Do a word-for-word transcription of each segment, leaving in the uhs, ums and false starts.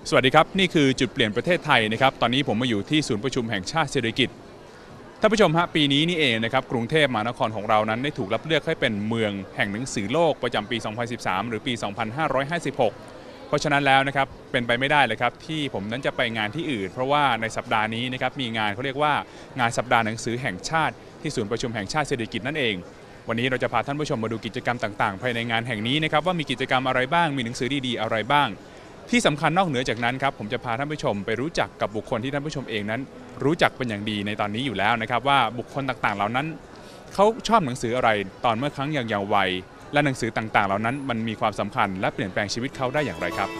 สวัสดีครับนี่คือจุดเปลี่ยนประเทศไทยนะครับตอนนี้ผมมาอยู่ที่ศูนย์ประชุมแห่งชาติเศรษฐกิจท่านผู้ชมฮะปีนี้นี่เองนะครับกรุงเทพมหานครของเรานั้นได้ถูกรับเลือกให้เป็นเมืองแห่งหนังสือโลกประจำปี สองพันสิบสาม หรือปี สองพันห้าร้อยห้าสิบหก เพราะฉะนั้นแล้วนะครับเป็นไปไม่ได้เลยครับที่ผมนั้นจะไปงานที่อื่นเพราะว่าในสัปดาห์นี้นะครับมีงานเขาเรียกว่างานสัปดาห์หนังสือแห่งชาติที่ศูนย์ประชุมแห่งชาติเศรษฐกิจนั่นเองวันนี้เราจะพาท่านผู้ชมมาดูกิจกรรมต่างๆภายในงานแห่งนี้นะครับว่ามีกิจกรรมอะไรบ้างมีหนังสือดีๆอะไรบ้างที่สำคัญนอกเหนือจากนั้นครับผมจะพาท่านผู้ชมไปรู้จักกับบุคคลที่ท่านผู้ชมเองนั้นรู้จักเป็นอย่างดีในตอนนี้อยู่แล้วนะครับว่าบุคคลต่างๆเหล่านั้นเขาชอบหนังสืออะไรตอนเมื่อครั้งยังเยาว์วัยและหนังสือต่างๆเหล่านั้นมันมีความสำคัญและเปลี่ยนแปลงชีวิตเขาได้อย่างไรครับ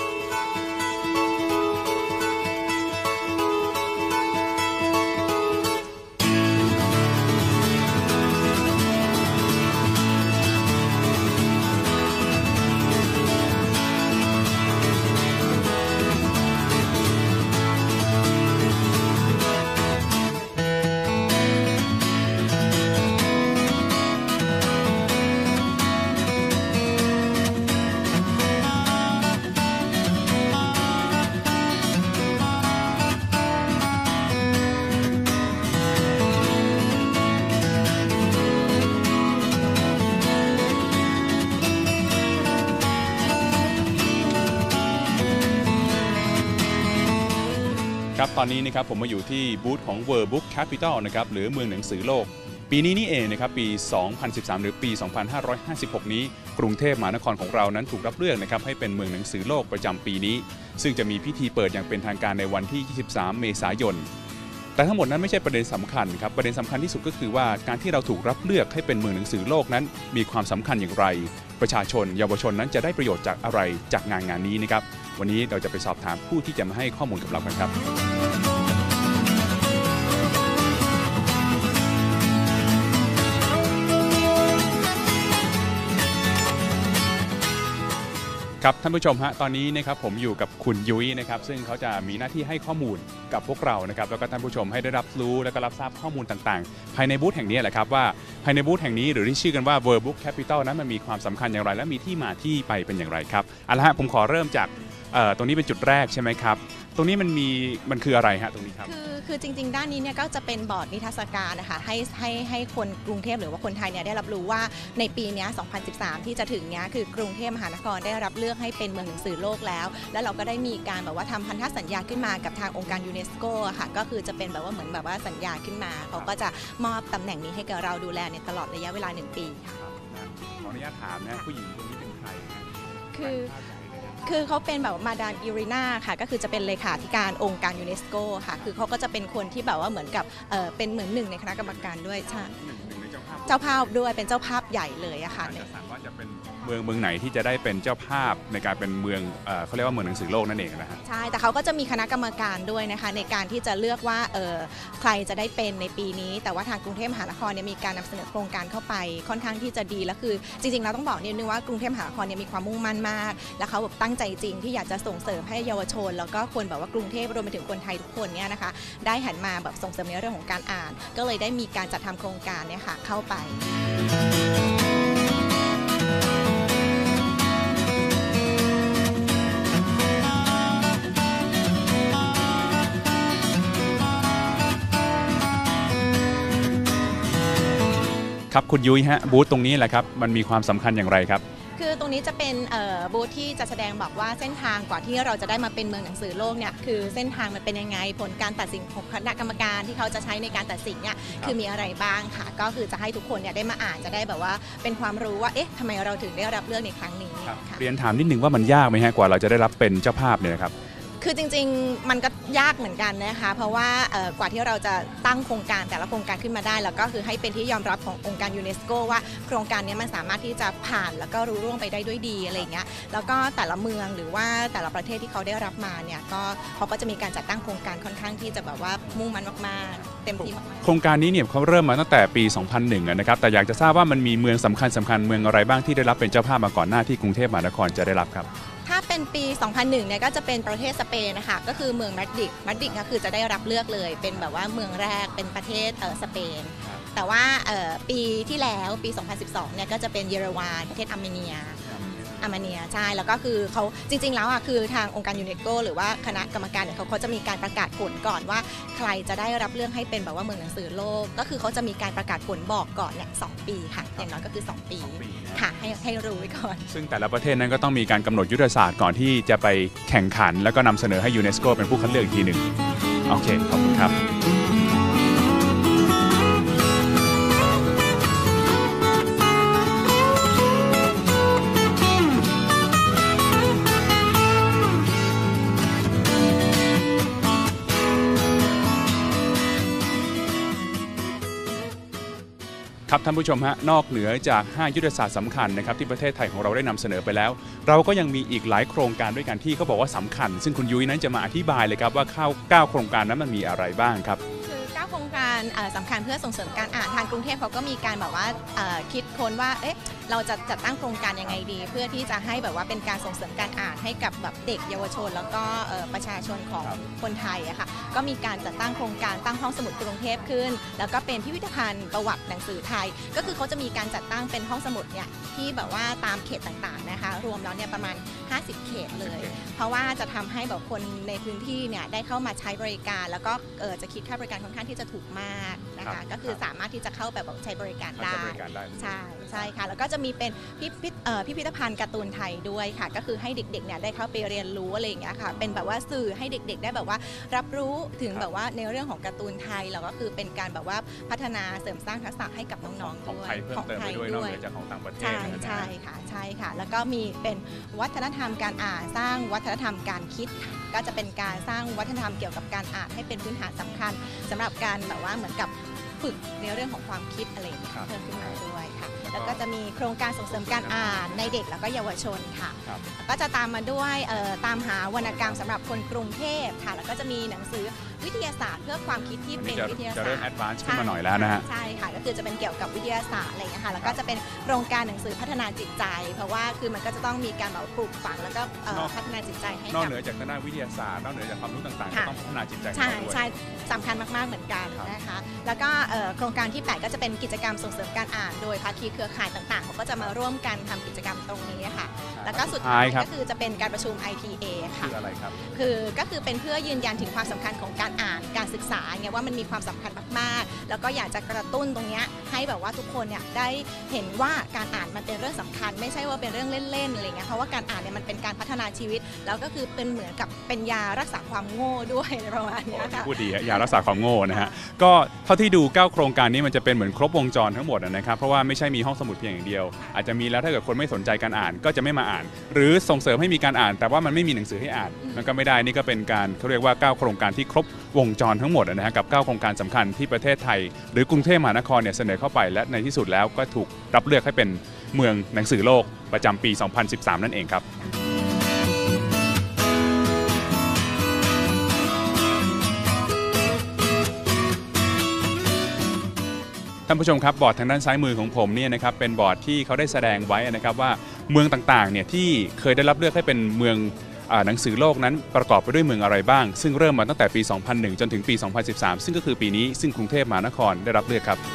ครับตอนนี้นะครับผมมาอยู่ที่บูธของ World Book Capital นะครับหรือเมืองหนังสือโลกปีนี้นี่เองนะครับปี สองพันสิบสาม หรือปี สองพันห้าร้อยห้าสิบหก นี้กรุงเทพมหานครของเรานั้นถูกรับเลือกนะครับให้เป็นเมืองหนังสือโลกประจำปีนี้ซึ่งจะมีพิธีเปิดอย่างเป็นทางการในวันที่ ยี่สิบสาม เมษายนแต่ทั้งหมดนั้นไม่ใช่ประเด็นสำคัญครับประเด็นสำคัญที่สุดก็คือว่าการที่เราถูกรับเลือกให้เป็นเมืองหนังสือโลกนั้นมีความสำคัญอย่างไรประชาชนเยาวชนนั้นจะได้ประโยชน์จากอะไรจากงานงานนี้นะครับวันนี้เราจะไปสอบถามผู้ที่จะมาให้ข้อมูลกับเรากันครับครับท่านผู้ชมฮะตอนนี้นะครับผมอยู่กับคุณยุ้ยนะครับซึ่งเขาจะมีหน้าที่ให้ข้อมูลกับพวกเรานะครับแล้วก็ท่านผู้ชมให้ได้รับรู้และก็รับทราบข้อมูลต่างๆภายในบูธแห่งนี้แหละครับว่าภายในบูธแห่งนี้หรือที่ชื่อกันว่า World Book Capital นั้นมันมีความสำคัญอย่างไรและมีที่มาที่ไปเป็นอย่างไรครับเอาละฮะผมขอเริ่มจากตรงนี้เป็นจุดแรกใช่ไหมครับตรงนี้มันมีมันคืออะไรฮะตรงนี้ครับคือคือจริงๆด้านนี้เนี่ยก็จะเป็นบอร์ดนิทรรศการนะคะให้ให้ให้คนกรุงเทพหรือว่าคนไทยเนี่ยได้รับรู้ว่าในปีนี้สองพันสิบสามที่จะถึงเนี้ยคือกรุงเทพมหานครได้รับเลือกให้เป็นเมืองหนังสือโลกแล้วแล้วเราก็ได้มีการแบบว่าทำพันธสัญญาขึ้นมากับทางองค์การยูเนสโกค่ะก็คือจะเป็นแบบว่าเหมือนแบบว่าสัญญาขึ้นมาเขาก็จะมอบตำแหน่งนี้ให้กับเราดูแลในตลอดระยะเวลาหนึ่งปีค่ะขออนุญาตถามนะผู้หญิงคนนี้เป็นใครคือคือเขาเป็นแบบมาดามอิริน่าค่ะก็คือจะเป็นเลขาธิการองค์การยูเนสโกค่ะคือเขาก็จะเป็นคนที่แบบว่าเหมือนกับเออเป็นเหมือนหนึ่งในคณะกรรมการด้วยใช่เจ้าภาพด้วยเป็นเจ้าภาพใหญ่เลยอะค่ะจะสั่งว่าจะเป็นเมืองเมืองไหนที่จะได้เป็นเจ้าภาพในการเป็นเมืองเออเขาเรียกว่าเมืองหนังสือโลกนั่นเองนะฮะใช่แต่เขาก็จะมีคณะกรรมการด้วยนะคะในการที่จะเลือกว่าเออใครจะได้เป็นในปีนี้แต่ว่าทางกรุงเทพมหานครเนี่ยมีการนำเสนอโครงการเข้าไปค่อนข้างที่จะดีแล้วคือจริงๆเราต้องบอกนิดนึงว่ากรุงเทพมหานครเนี่ยมีความมุ่งมั่นมากและเขาแบบตั้งใจจริงที่อยากจะส่งเสริมให้เยาวชนแล้วก็คนแบบว่ากรุงเทพรวมไปถึงคนไทยทุกคนเนี่ยนะคะได้หันมาแบบส่งเสริมในเรื่องของการอ่านก็เลยได้มีการจัดทำโครงการเนี่ยค่ะเข้าไปครับคุณยุ้ยฮะบูธตรงนี้แหละครับมันมีความสำคัญอย่างไรครับคือตรงนี้จะเป็นบูธที่จะแสดงบอกว่าเส้นทางกว่าที่เราจะได้มาเป็นเมืองหนังสือโลกเนี่ยคือเส้นทางมันเป็นยังไงผลการตัดสินของคณะกรรมการที่เขาจะใช้ในการตัดสินเนี่ยคือมีอะไรบ้างค่ะก็คือจะให้ทุกคนเนี่ยได้มาอ่านจะได้แบบว่าเป็นความรู้ว่าเอ๊ะทำไมเราถึงได้รับเลือกในครั้งนี้เรียนถามนิดนึงว่ามันยากไหมฮะกว่าเราจะได้รับเป็นเจ้าภาพเนี่ยครับคือจริงๆมันก็ยากเหมือนกันนะคะเพราะว่ากว่าที่เราจะตั้งโครงการแต่ละโครงการขึ้นมาได้แล้วก็คือให้เป็นที่ยอมรับขององค์การยูเนสโกว่าโครงการนี้มันสามารถที่จะผ่านแล้วก็รู้ร่วงไปได้ด้วยดีอะไรเงี้ยแล้วก็แต่ละเมืองหรือว่าแต่ละประเทศที่เขาได้รับมาเนี่ยก็เขาก็จะมีการจัดตั้งโครงการค่อนข้างที่จะแบบว่ามุ่งมั่นมากๆเต็มที่มากๆโครงการนี้เนี่ยเขาเริ่มมาตั้งแต่ปี สองพันหนึ่ง นะครับแต่อยากจะทราบว่ามันมีเมืองสำคัญสำคัญเมืองอะไรบ้างที่ได้รับเป็นเจ้าภาพมาก่อนหน้าที่กรุงเทพมหานครจะได้รับครับถ้าเป็นปี สองพันหนึ่ง เนี่ยก็จะเป็นประเทศสเปนนะคะก็คือเมืองมาดริดมาดริดก็คือจะได้รับเลือกเลยเป็นแบบว่าเมืองแรกเป็นประเทศเออสเปนแต่ว่าปีที่แล้วปี สองพันสิบสอง เนี่ยก็จะเป็นเยอรมันประเทศอาร์เมเนียอาร์เมเนียใช่แล้วก็คือเขาจริงๆแล้วอ่ะคือทางองค์การยูเนสโกหรือว่าคณะกรรมการเนี่ยเขาเขาจะมีการประกาศผลก่อนว่าใครจะได้รับเลือกให้เป็นแบบว่าเมืองหนังสือโลกก็คือเขาจะมีการประกาศผลบอกก่อนเนี่ยสองปีค่ะอย่างน้อยก็คือสองปีค่ะให้ให้รู้ไว้ก่อนซึ่งแต่ละประเทศนั้นก็ต้องมีการกำหนดยุทธศาสตร์ก่อนที่จะไปแข่งขันแล้วก็นำเสนอให้ยูเนสโกเป็นผู้คัดเลือกอีกทีหนึ่งโอเคขอบคุณครับครับท่านผู้ชมฮะนอกเหนือจากห้ายุทธศาสตร์สำคัญนะครับที่ประเทศไทยของเราได้นำเสนอไปแล้วเราก็ยังมีอีกหลายโครงการด้วยกันที่เขาบอกว่าสำคัญซึ่งคุณยุ้ยนั้นจะมาอธิบายเลยครับว่าเก้าโครงการนั้นมันมีอะไรบ้างครับคือเก้าโครงการสำคัญเพื่อส่งเสริมการอ่านทางกรุงเทพเขาก็มีการแบบว่าคิดค้นว่าเอ๊ะเราจะจัดตั้งโครงการยังไงดีเพื่อที่จะให้แบบว่าเป็นการส่งเสริมการอ่านให้กับแบบเด็กเยาวชนแล้วก็ประชาชนของคนไทยอะค่ะก็มีการจัดตั้งโครงการตั้งห้องสมุดกรุงเทพขึ้นแล้วก็เป็นพิพิธภัณฑ์ประวัติหนังสือไทยก็คือเขาจะมีการจัดตั้งเป็นห้องสมุดเนี่ยที่แบบว่าตามเขตต่างๆนะคะรวมแล้วเนี่ยประมาณห้าสิบเขตเลยเพราะว่าจะทำให้แบบคนในพื้นที่เนี่ยได้เข้ามาใช้บริการแล้วก็จะคิดค่าบริการค่อนข้างที่จะถูกมากนะคะก็คือสามารถที่จะเข้าแบบใช้บริการได้ใช่ใช่ค่ะแล้วก็จะมีเป็นพิพิธพิพิธภัณฑ์การ์ตูนไทยด้วยค่ะก็คือให้เด็กๆเนี่ยได้เข้าไปเรียนรู้อะไรอย่างเงี้ยค่ะเป็นแบบว่าสื่อให้เด็กๆได้แบบว่ารับรู้ถึงแบบว่าในเรื่องของการ์ตูนไทยแล้วก็คือเป็นการแบบว่าพัฒนาเสริมสร้างทักษะให้กับน้องๆด้วยของไทยด้วยนอกเหนือจากของต่างประเทศใช่ใช่ค่ะใช่ค่ะแล้วก็มีเป็นวัฒนธรรมการอ่านสร้างวัฒนธรรมการคิดก็จะเป็นการสร้างวัฒนธรรมเกี่ยวกับการอ่านให้เป็นพื้นฐานสำคัญสำหรับการแบบว่าเหมือนกับฝึกในเรื่องของความคิดอะไรเพิ่มขึ้นมาด้วยค่ะแล้วก็จะมีโครงการส่งเสริมการอ่านในเด็กแล้วก็เยาวชนค่ะก็จะตามมาด้วยตามหาวรรณกรรมสำหรับคนกรุงเทพค่ะแล้วก็จะมีหนังสือวิทยาศาสตร์เพื่อความคิดที่เป็นวิทยาศาสตร์จะเริ่มแอดวานซ์ขึ้นมาหน่อยแล้วนะฮะใช่ค่ะก็คือจะเป็นเกี่ยวกับวิทยาศาสตร์อะไรอย่างเงี้ยค่ะแล้วก็จะเป็นโครงการหนังสือพัฒนาจิตใจเพราะว่าคือมันก็จะต้องมีการแบบปลูกฝังแล้วก็พัฒนาจิตใจให้นอกเหนือจากด้านวิทยาศาสตร์นอกเหนือจากความรู้ต่างๆก็ต้องพัฒนาจิตใจใช่ใช่สำคัญมากๆเหมือนกันนะคะแล้วก็โครงการที่แปดก็จะเป็นกิจกรรมส่งเสริมการอ่านโดยภาคีเครือข่ายต่างๆเขาก็จะมาร่วมกันทำกิจกรรมตรงนี้ค่ะแล้วก็สุดท้ายก็คือจะเป็นการประชุม ไอ ที เอ ค่ะคืออะไรครับคือก็คือเป็นเพื่อยืนยันถึงความสำคัญของการอ่านการศึกษาเนี่ยว่ามันมีความสำคัญมากๆแล้วก็อยากจะกระตุ้นตรงนี้ให้แบบว่าทุกคนเนี่ยได้เห็นว่าการอ่านมันเป็นเรื่องสำคัญไม่ใช่ว่าเป็นเรื่องเล่นๆอะไรเงี้ยเพราะว่าการอ่านเนี่ยมันเป็นการพัฒนาชีวิตแล้วก็คือเป็นเหมือนกับเป็นยารักษาความโง่ด้วยประมาณนี้ค่ะพูดดียารักษาความโง่นะฮะก็เท่าที่ดูเก้าโครงการนี้มันจะเป็นเหมือนครบวงจรทั้งหมดนะครับเพราะว่าไม่ใช่มีห้องสมุดเพียงอย่างเดียวอาจจะมีแล้วถ้าเกิดคนไม่สนใจการอ่านก็จะไม่มาอ่านหรือส่งเสริมให้มีการอ่านแต่ว่ามันไม่มีหนังสือให้อ่านมันก็ไม่ได้นี่ก็เป็นการเขาเรียกว่าเก้าโครงการที่ครบวงจรทั้งหมดนะฮะกับเก้าโครงการสำคัญที่ประเทศไทยหรือกรุงเทพมหานครเนี่ยเสนอเข้าไปและในที่สุดแล้วก็ถูกรับเลือกให้เป็นเมืองหนังสือโลกประจำปี สองพันสิบสาม นั่นเองครับท่านผู้ชมครับบอร์ดทางด้านซ้ายมือของผมเนี่ยนะครับเป็นบอร์ดที่เขาได้แสดงไว้นะครับว่าเมืองต่างๆเนี่ยที่เคยได้รับเลือกให้เป็นเมืองหนังสือโลกนั้นประกอบไปด้วยเมืองอะไรบ้างซึ่งเริ่มมาตั้งแต่ปี สองพันหนึ่ง จนถึงปี สองพันสิบสาม ซึ่งก็คือปีนี้ซึ่งกรุงเทพมหานครได้รับเลือกครับ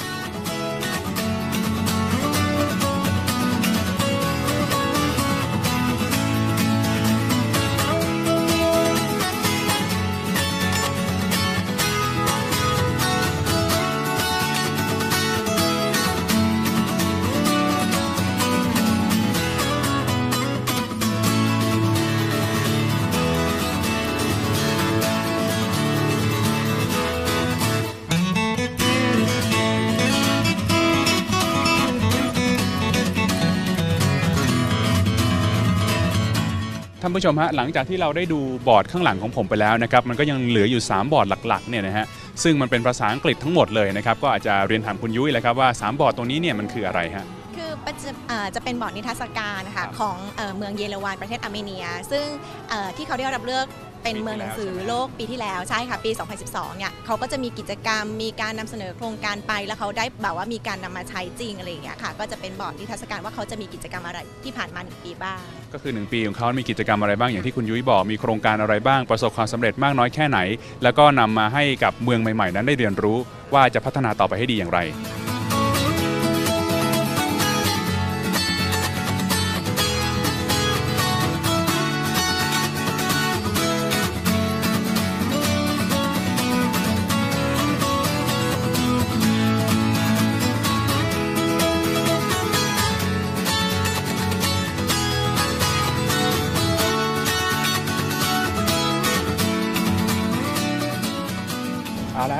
ท่านผู้ชมฮะหลังจากที่เราได้ดูบอร์ดข้างหลังของผมไปแล้วนะครับมันก็ยังเหลืออยู่สามบอร์ดหลักๆเนี่ยนะฮะซึ่งมันเป็นภาษาอังกฤษทั้งหมดเลยนะครับก็อาจจะเรียนถามคุณยุ้ยเลยครับว่าสามบอร์ดตรงนี้เนี่ยมันคืออะไรฮะคือจะเป็นบอร์ดนิทรรศการนะคะของเมืองเยเรวานประเทศอาร์เมเนียซึ่งที่เขาได้รับเลือกเป็นเมืองหนังสือโลกปีที่แล้วใช่ค่ะปี สองพันสิบสอง เนี่ยเขาก็จะมีกิจกรรมมีการนำเสนอโครงการไปแล้วเขาได้แบบว่ามีการนำมาใช้จริงอะไรอย่างเงี้ยค่ะก็จะเป็นบอร์ดนิทรรศการว่าเขาจะมีกิจกรรมอะไรที่ผ่านมาหนึ่งปีบ้างก็คือหนึ่งปีของเขามีกิจกรรมอะไรบ้างอย่างที่คุณยุ้ยบอกมีโครงการอะไรบ้างประสบความสำเร็จมากน้อยแค่ไหนแล้วก็นำมาให้กับเมืองใหม่ๆนั้นได้เรียนรู้ว่าจะพัฒนาต่อไปให้ดีอย่างไร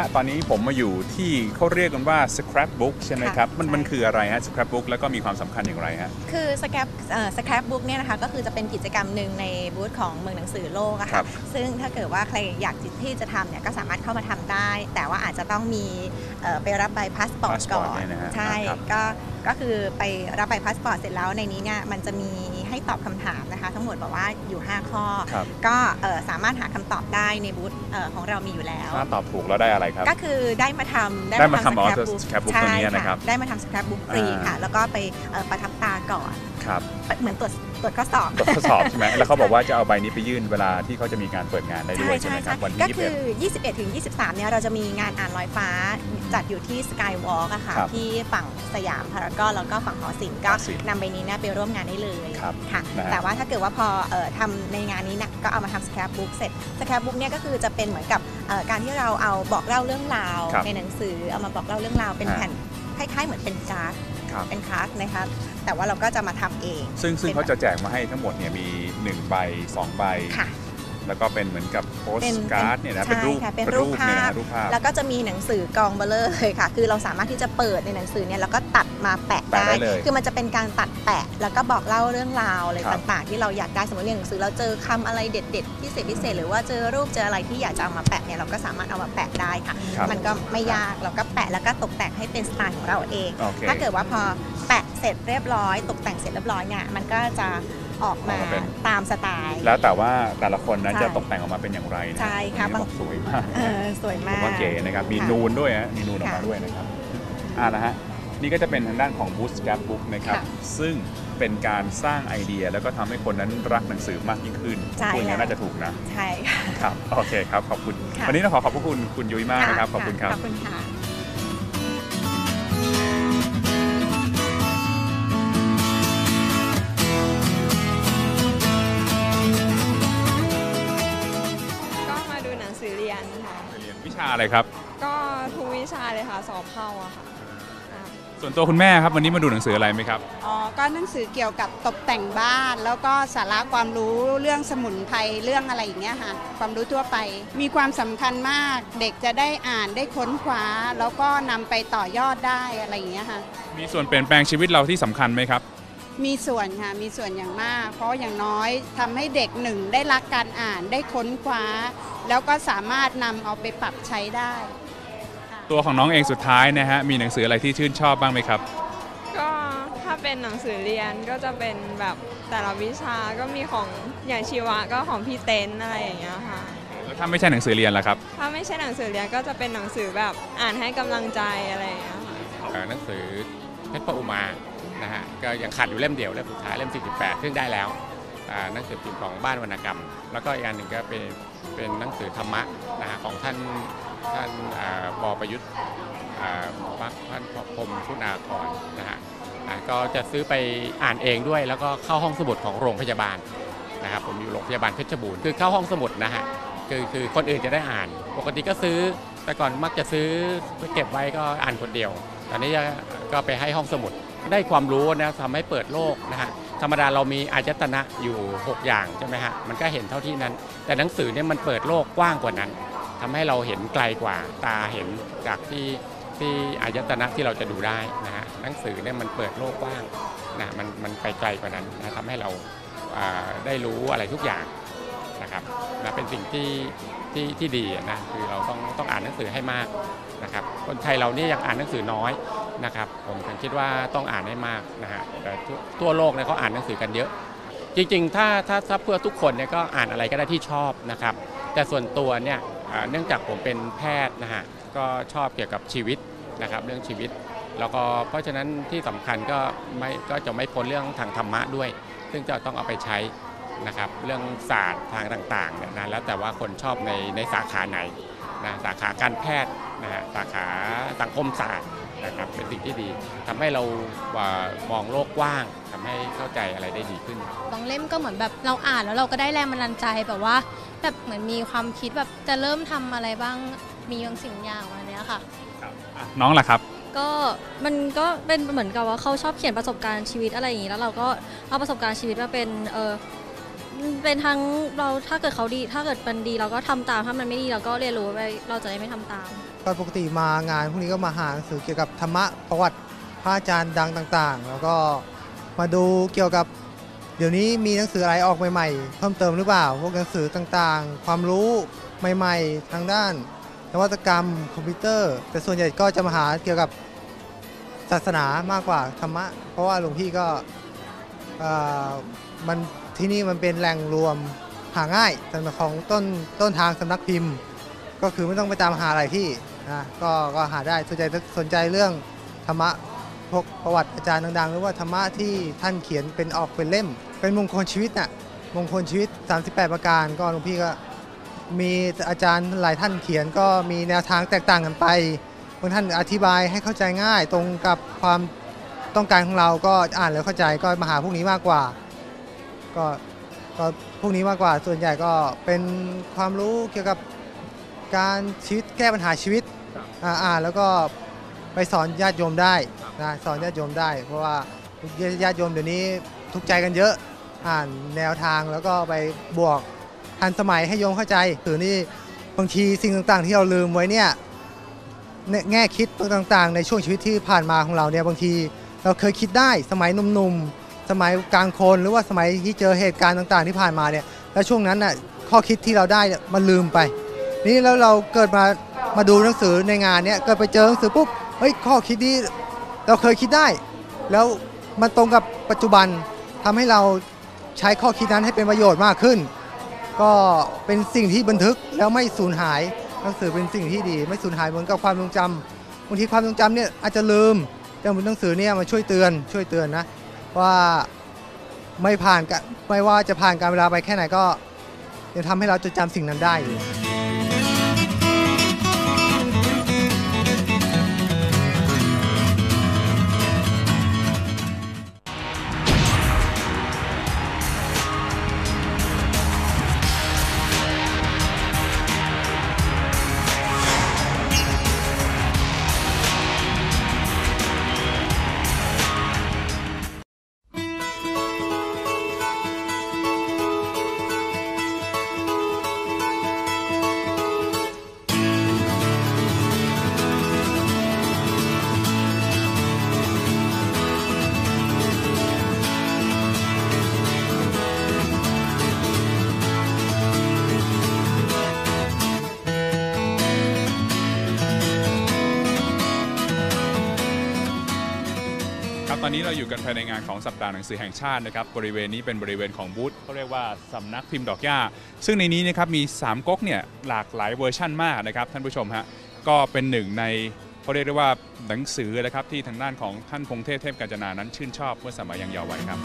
ตอนนี้ผมมาอยู่ที่เขาเรียกกันว่า scrapbook ใช่ไหมครับมันมันคืออะไรฮะ scrapbook แล้วก็มีความสำคัญอย่างไรฮะคือ scrap เอ่อ scrapbook เนี่ยนะคะก็คือจะเป็นกิจกรรมหนึ่งในบูธของเมืองหนังสือโลกอะค่ะซึ่งถ้าเกิดว่าใครอยากที่จะทำเนี่ยก็สามารถเข้ามาทำได้แต่ว่าอาจจะต้องมีไปรับใบพาสปอร์ตก่อนใช่ก็ก็คือไปรับใบพาสปอร์ตเสร็จแล้วในนี้เนี่ยมันจะมีให้ตอบคำถามนะคะทั้งหมดบอกว่าอยู่ห้าข้อก็สามารถหาคำตอบได้ในบูธของเรามีอยู่แล้วถ้าตอบถูกแล้วได้อะไรครับก็คือได้มาทำได้มาทำ scrapbook ตัวนี้นะครับได้มาทำ scrapbook ฟรีค่ะแล้วก็ไปประทับตาก่อนครับเหมือนตรวจตรวจข้อสอบตรวจข้อสอบใช่ไหมแล้วเขาบอกว่าจะเอาใบนี้ไปยื่นเวลาที่เขาจะมีการเปิดงานได้ด้วยใช่ไหมครับวันที่ก็คือยี่สิบเอ็ดถึงยี่สิบสามเนี่ยเราจะมีงานอ่านลอยฟ้าจัดอยู่ที่ Skywalk อะค่ะที่ฝั่งสยามพารากอนแล้วก็ฝั่งหอศิลป์ก็นำใบนี้เนี่ยไปร่วมงานได้เลยค่ะแต่ว่าถ้าเกิดว่าพอทำในงานนี้นะก็เอามาทำ scrapbook เสร็จ scrapbook เนี่ยก็คือจะเป็นเหมือนกับการที่เราเอาบอกเล่าเรื่องราวในหนังสือเอามาบอกเล่าเรื่องราวเป็นแผ่นคล้ายๆเหมือนเป็นการ์ดเป็นคาร์ดนะคะแต่ว่าเราก็จะมาทำเองซึ่งซึ่งเขาจะแจกมาให้ทั้งหมดเนี่ยมีหนึ่งใบสองใบแล้วก็เป็นเหมือนกับโปสการ์ดเนี่ยนะเป็นรูปเป็นรูปภาพแล้วก็จะมีหนังสือกองเบลเลอร์เลยค่ะคือเราสามารถที่จะเปิดในหนังสือเนี่ยแล้วก็ตัดมาแปะได้คือมันจะเป็นการตัดแปะแล้วก็บอกเล่าเรื่องราวอะไรต่างๆที่เราอยากได้สมมติเรียนหนังสือเราเจอคำอะไรเด็ดๆพิเศษพิเศษหรือว่าเจอรูปเจออะไรที่อยากจะเอามาแปะเนี่ยเราก็สามารถเอามาแปะได้ค่ะมันก็ไม่ยากเราก็แปะแล้วก็ตกแต่งให้เป็นสไตล์ของเราเองถ้าเกิดว่าพอแปะเสร็จเรียบร้อยตกแต่งเสร็จเรียบร้อยเนี่ยมันก็จะออกมาตามสไตล์แล้วแต่ว่าแต่ละคนนั้นจะตกแต่งออกมาเป็นอย่างไรนะใช่ค่ะบางสวยมากสวยมากว่าเก๋นะครับมีนูนด้วยฮะมีนูนออกมาด้วยนะครับอ่านะฮะนี่ก็จะเป็นทางด้านของบูธ scrapbook นะครับซึ่งเป็นการสร้างไอเดียแล้วก็ทำให้คนนั้นรักหนังสือมากยิ่งขึ้นคุณนี้น่าจะถูกนะใช่ครับโอเคครับขอบคุณวันนี้ต้องขอขอบพระคุณคุณยุ้ยมากนะครับขอบคุณครับขอบคุณค่ะเรียนค่ะเรียนวิชาอะไรครับก็ทุกวิชาเลยค่ะสอบเข้าอะค่ะส่วนตัวคุณแม่ครับวันนี้มาดูหนังสืออะไรไหมครับอ๋อก็หนังสือเกี่ยวกับตกแต่งบ้านแล้วก็สาระความรู้เรื่องสมุนไพรเรื่องอะไรอย่างเงี้ยค่ะความรู้ทั่วไปมีความสำคัญมากเด็กจะได้อ่านได้ค้นคว้าแล้วก็นำไปต่อยอดได้อะไรอย่างเงี้ยค่ะมีส่วนเปลี่ยนแปลงชีวิตเราที่สำคัญไหมครับมีส่วนค่ะมีส่วนอย่างมากเพราะอย่างน้อยทำให้เด็กหนึ่งได้รักการอ่านได้ค้นคว้าแล้วก็สามารถนำเอาไปปรับใช้ได้ตัวของน้องเองสุดท้ายนะฮะมีหนังสืออะไรที่ชื่นชอบบ้างไหมครับก็ถ้าเป็นหนังสือเรียนก็จะเป็นแบบแต่ละวิชาก็มีของอย่างชีวะก็ของพี่เต้นอะไรอย่างเงี้ยค่ะแล้วถ้าไม่ใช่หนังสือเรียนล่ะครับถ้าไม่ใช่หนังสือเรียนก็จะเป็นหนังสือแบบอ่านให้กำลังใจอะไรอย่างเงี้ยค่ะหนังสือเพชรพระอุมานะฮะก็ยังขาดอยู่เล่มเดียวเล่มสุดท้ายเล่มสี่สิบแปดซึ่งได้แล้วหนังสือพิมพ์ของบ้านวรรณกรรมแล้วก็อีกอันหนึ่งก็เป็นเป็นหนังสือธรรมะนะฮะของท่านท่านบประยุทธ์ท่านพรหมคุณาภรณ์นะฮะก็จะซื้อไปอ่านเองด้วยแล้วก็เข้าห้องสมุดของโรงพยาบาลนะครับผมอยู่โรงพยาบาลเพชรบูรณ์คือเข้าห้องสมุดนะฮะคือคือคนอื่นจะได้อ่านปกติก็ซื้อแต่ก่อนมักจะซื้อไปเก็บไว้ก็อ่านคนเดียวตอนนี้ก็ไปให้ห้องสมุดได้ความรู้นะทำให้เปิดโลกนะฮะธรรมดาเรามีอายตนะอยู่หกอย่างใช่ไหมฮะมันก็เห็นเท่าที่นั้นแต่หนังสือเนี่ยมันเปิดโลกกว้างกว่านั้นทำให้เราเห็นไกลกว่าตาเห็นจากที่ที่อายตนะที่เราจะดูได้นะฮะหนังสือเนี่ยมันเปิดโลกกว้างนะมันมันไปไกลกว่านั้นนะทำให้เราได้รู้อะไรทุกอย่างนะครับนะเป็นสิ่งที่ที่ที่ดีนะคือเราต้องต้องอ่านหนังสือให้มากนะครับคนไทยเราเนี่ยยังอ่านหนังสือน้อยนะครับผมคิดว่าต้องอ่านให้มากนะฮะแต่ทั่วโลกเนี่ยเขาอ่านหนังสือกันเยอะจริงๆถ้าถ้าถ้าเพื่อทุกคนเนี่ยก็อ่านอะไรก็ได้ที่ชอบนะครับแต่ส่วนตัวเนี่ยเนื่องจากผมเป็นแพทย์นะฮะก็ชอบเกี่ยวกับชีวิตนะครับเรื่องชีวิตแล้วก็เพราะฉะนั้นที่สำคัญก็ไม่ก็จะไม่พ้นเรื่องทางธรรมะด้วยซึ่งจะต้องเอาไปใช้นะครับเรื่องศาสตร์ทางต่างๆเนี่ยนะแล้วแต่ว่าคนชอบในในสาขาไหนนะสาขาการแพทย์นะฮะสาขาสังคมศาสตร์นะครับเป็นสิ่งที่ดีทำให้เรามองโลกกว้างทำให้เข้าใจอะไรได้ดีขึ้นบางเล่มก็เหมือนแบบเราอ่านแล้วเราก็ได้แรงบันดาลใจแบบว่าแบบเหมือนมีความคิดแบบจะเริ่มทำอะไรบ้างมีบางสิ่งอย่างอะไรเนี้ยค่ะน้องล่ะครับก็มันก็เป็นเหมือนกับว่าเขาชอบเขียนประสบการณ์ชีวิตอะไรอย่างนี้แล้วเราก็เอาประสบการณ์ชีวิตมาเป็นเออเป็นทั้งเราถ้าเกิดเขาดีถ้าเกิดมันดีเราก็ทำตามถ้ามันไม่ดีเราก็เรียนรู้ไปเราจะได้ไม่ทำตามตอนปกติมางานพวกนี้ก็มาหาหนังสือเกี่ยวกับธรรมะประวัติพระอาจารย์ดังต่างๆแล้วก็มาดูเกี่ยวกับเดี๋ยวนี้มีหนังสืออะไรออกใหม่ๆเพิ่มเติมหรือเปล่าพวกหนังสือต่างๆความรู้ใหม่ๆทางด้านนวัตกรรมคอมพิวเตอร์แต่ส่วนใหญ่ก็จะมาหาเกี่ยวกับศาสนามากกว่าธรรมะเพราะว่าหลวงพี่ก็มันที่นี่มันเป็นแหล่งรวมหาง่ายสำหรับของต้นต้นทางสำนักพิมพ์ก็คือไม่ต้องไปตามหาอะไรที่นะก็ก็หาได้สนใจสนใจเรื่องธรรมะพวกประวัติอาจารย์ดังๆหรือว่าธรรมะที่ท่านเขียนเป็นออกเป็นเล่มเป็นมงคลชีวิตน่ะมงคลชีวิตสามสิบแปดประการก็หลวงพี่ก็มีอาจารย์หลายท่านเขียนก็มีแนวทางแตกต่างกันไปบางท่านอธิบายให้เข้าใจง่ายตรงกับความต้องการของเราก็อ่านแล้วเข้าใจก็มาหาพวกนี้มากกว่าก็ก็พวกนี้มากกว่าส่วนใหญ่ก็เป็นความรู้เกี่ยวกับการชีวิตแก้ปัญหาชีวิตอ่านแล้วก็ไปสอนญาติโยมได้นะสอนญาติโยมได้เพราะว่าญาติโยมเดี๋ยวนี้ทุกข์ใจกันเยอะอ่านแนวทางแล้วก็ไปบวกทันสมัยให้โยมเข้าใจคือนี่บางทีสิ่งต่างๆที่เราลืมไว้เนี่ยแง่คิดต่างๆในช่วงชีวิตที่ผ่านมาของเราเนี่ยบางทีเราเคยคิดได้สมัยหนุ่มๆสมัยกลางคนหรือว่าสมัยที่เจอเหตุการณ์ต่างๆที่ผ่านมาเนี่ยแล้วช่วงนั้นน่ะข้อคิดที่เราได้มันลืมไปนี่แล้วเราเกิดมามาดูหนังสือในงานเนี้ยเกิดไปเจอหนังสือปุ๊บเฮ้ยข้อคิดนี้เราเคยคิดได้แล้วมันตรงกับปัจจุบันทำให้เราใช้ข้อคิดนั้นให้เป็นประโยชน์มากขึ้นก็เป็นสิ่งที่บันทึกแล้วไม่สูญหายหนังสือเป็นสิ่งที่ดีไม่สูญหายเหมือนกับความทรงจำบางทีความทรงจำเนี่ยอาจจะลืมแต่หนังสือเนี่ยมาช่วยเตือนช่วยเตือนนะว่าไม่ผ่านกันไม่ว่าจะผ่านการเวลาไปแค่ไหนก็ยังทำให้เราจดจำสิ่งนั้นได้อยู่ตอนนี้เราอยู่กันภายในงานของสัปดาห์หนังสือแห่งชาตินะครับบริเวณนี้เป็นบริเวณของบูธเขาเรียกว่าสำนักพิมพ์ดอกหญ้าซึ่งในนี้นะครับมีสามก๊กเนี่ยหลากหลายเวอร์ชั่นมากนะครับท่านผู้ชมฮะก็เป็นหนึ่งในเขาเรียกได้ว่าหนังสือนะครับที่ทางด้านของท่านพงเทพเทพกาญจนานั้นชื่นชอบเมื่อสมัยยังเยาว์วัยครับ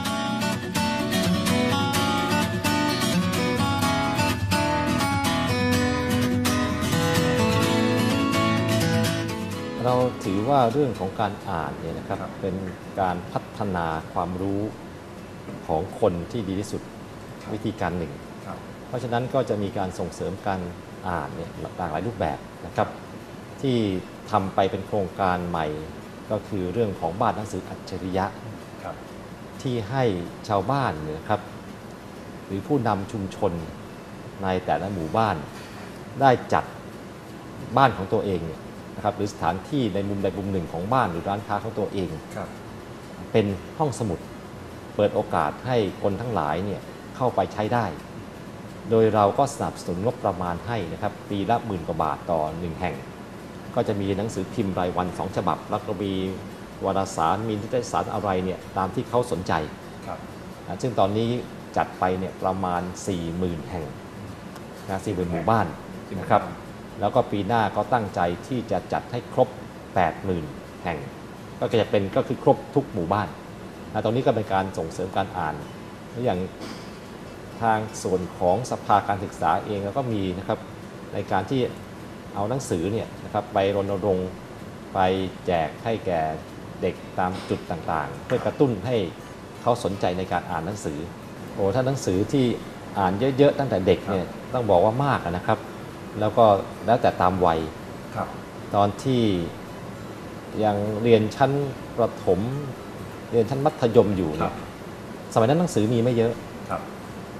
เราถือว่าเรื่องของการอ่านเนี่ยนะครับเป็นการพัฒนาความรู้ของคนที่ดีที่สุดวิธีการหนึ่งเพราะฉะนั้นก็จะมีการส่งเสริมการอ่านเนี่ยหลากหลายรูปแบบนะครับที่ทำไปเป็นโครงการใหม่ก็คือเรื่องของบ้านหนังสืออัจฉริยะที่ให้ชาวบ้านเนี่ยครับหรือผู้นำชุมชนในแต่ละหมู่บ้านได้จัดบ้านของตัวเองนะครับหรือสถานที่ในมุมใดมุมหนึ่งของบ้านหรือร้านค้าของตัวเองเป็นห้องสมุดเปิดโอกาสให้คนทั้งหลายเนี่ยเข้าไปใช้ได้โดยเราก็สนับสนุนงบประมาณให้นะครับปีละหมื่นกว่าบาทต่อหนึ่งแห่งก็จะมีหนังสือพิมพ์รายวันสองฉบับแล้วก็มีวารสารมีนิตยสารอะไรเนี่ยตามที่เขาสนใจซึ่งตอนนี้จัดไปเนี่ยประมาณ สี่หมื่น แห่งนะสี่หมื่นหมู่บ้านนะครับแล้วก็ปีหน้าก็ตั้งใจที่จะจัดให้ครบ แปดหมื่น แห่งก็จะเป็นก็คือครบทุกหมู่บ้านนะตรงนี้ก็เป็นการส่งเสริมการอ่านอย่างทางส่วนของสภาการศึกษาเองแล้วก็มีนะครับในการที่เอาหนังสือเนี่ยนะครับไปรณรงค์ไปแจกให้แก่เด็กตามจุดต่างๆเพื่อกระตุ้นให้เขาสนใจในการอ่านหนังสือโอ้ถ้าหนังสือที่อ่านเยอะๆตั้งแต่เด็กเนี่ยต้องบอกว่ามากนะครับแล้วก็แล้วแต่ตามวัยตอนที่ยังเรียนชั้นประถมเรียนชั้นมัธยมอยู่เนี่ยสมัยนั้นหนังสือมีไม่เยอะ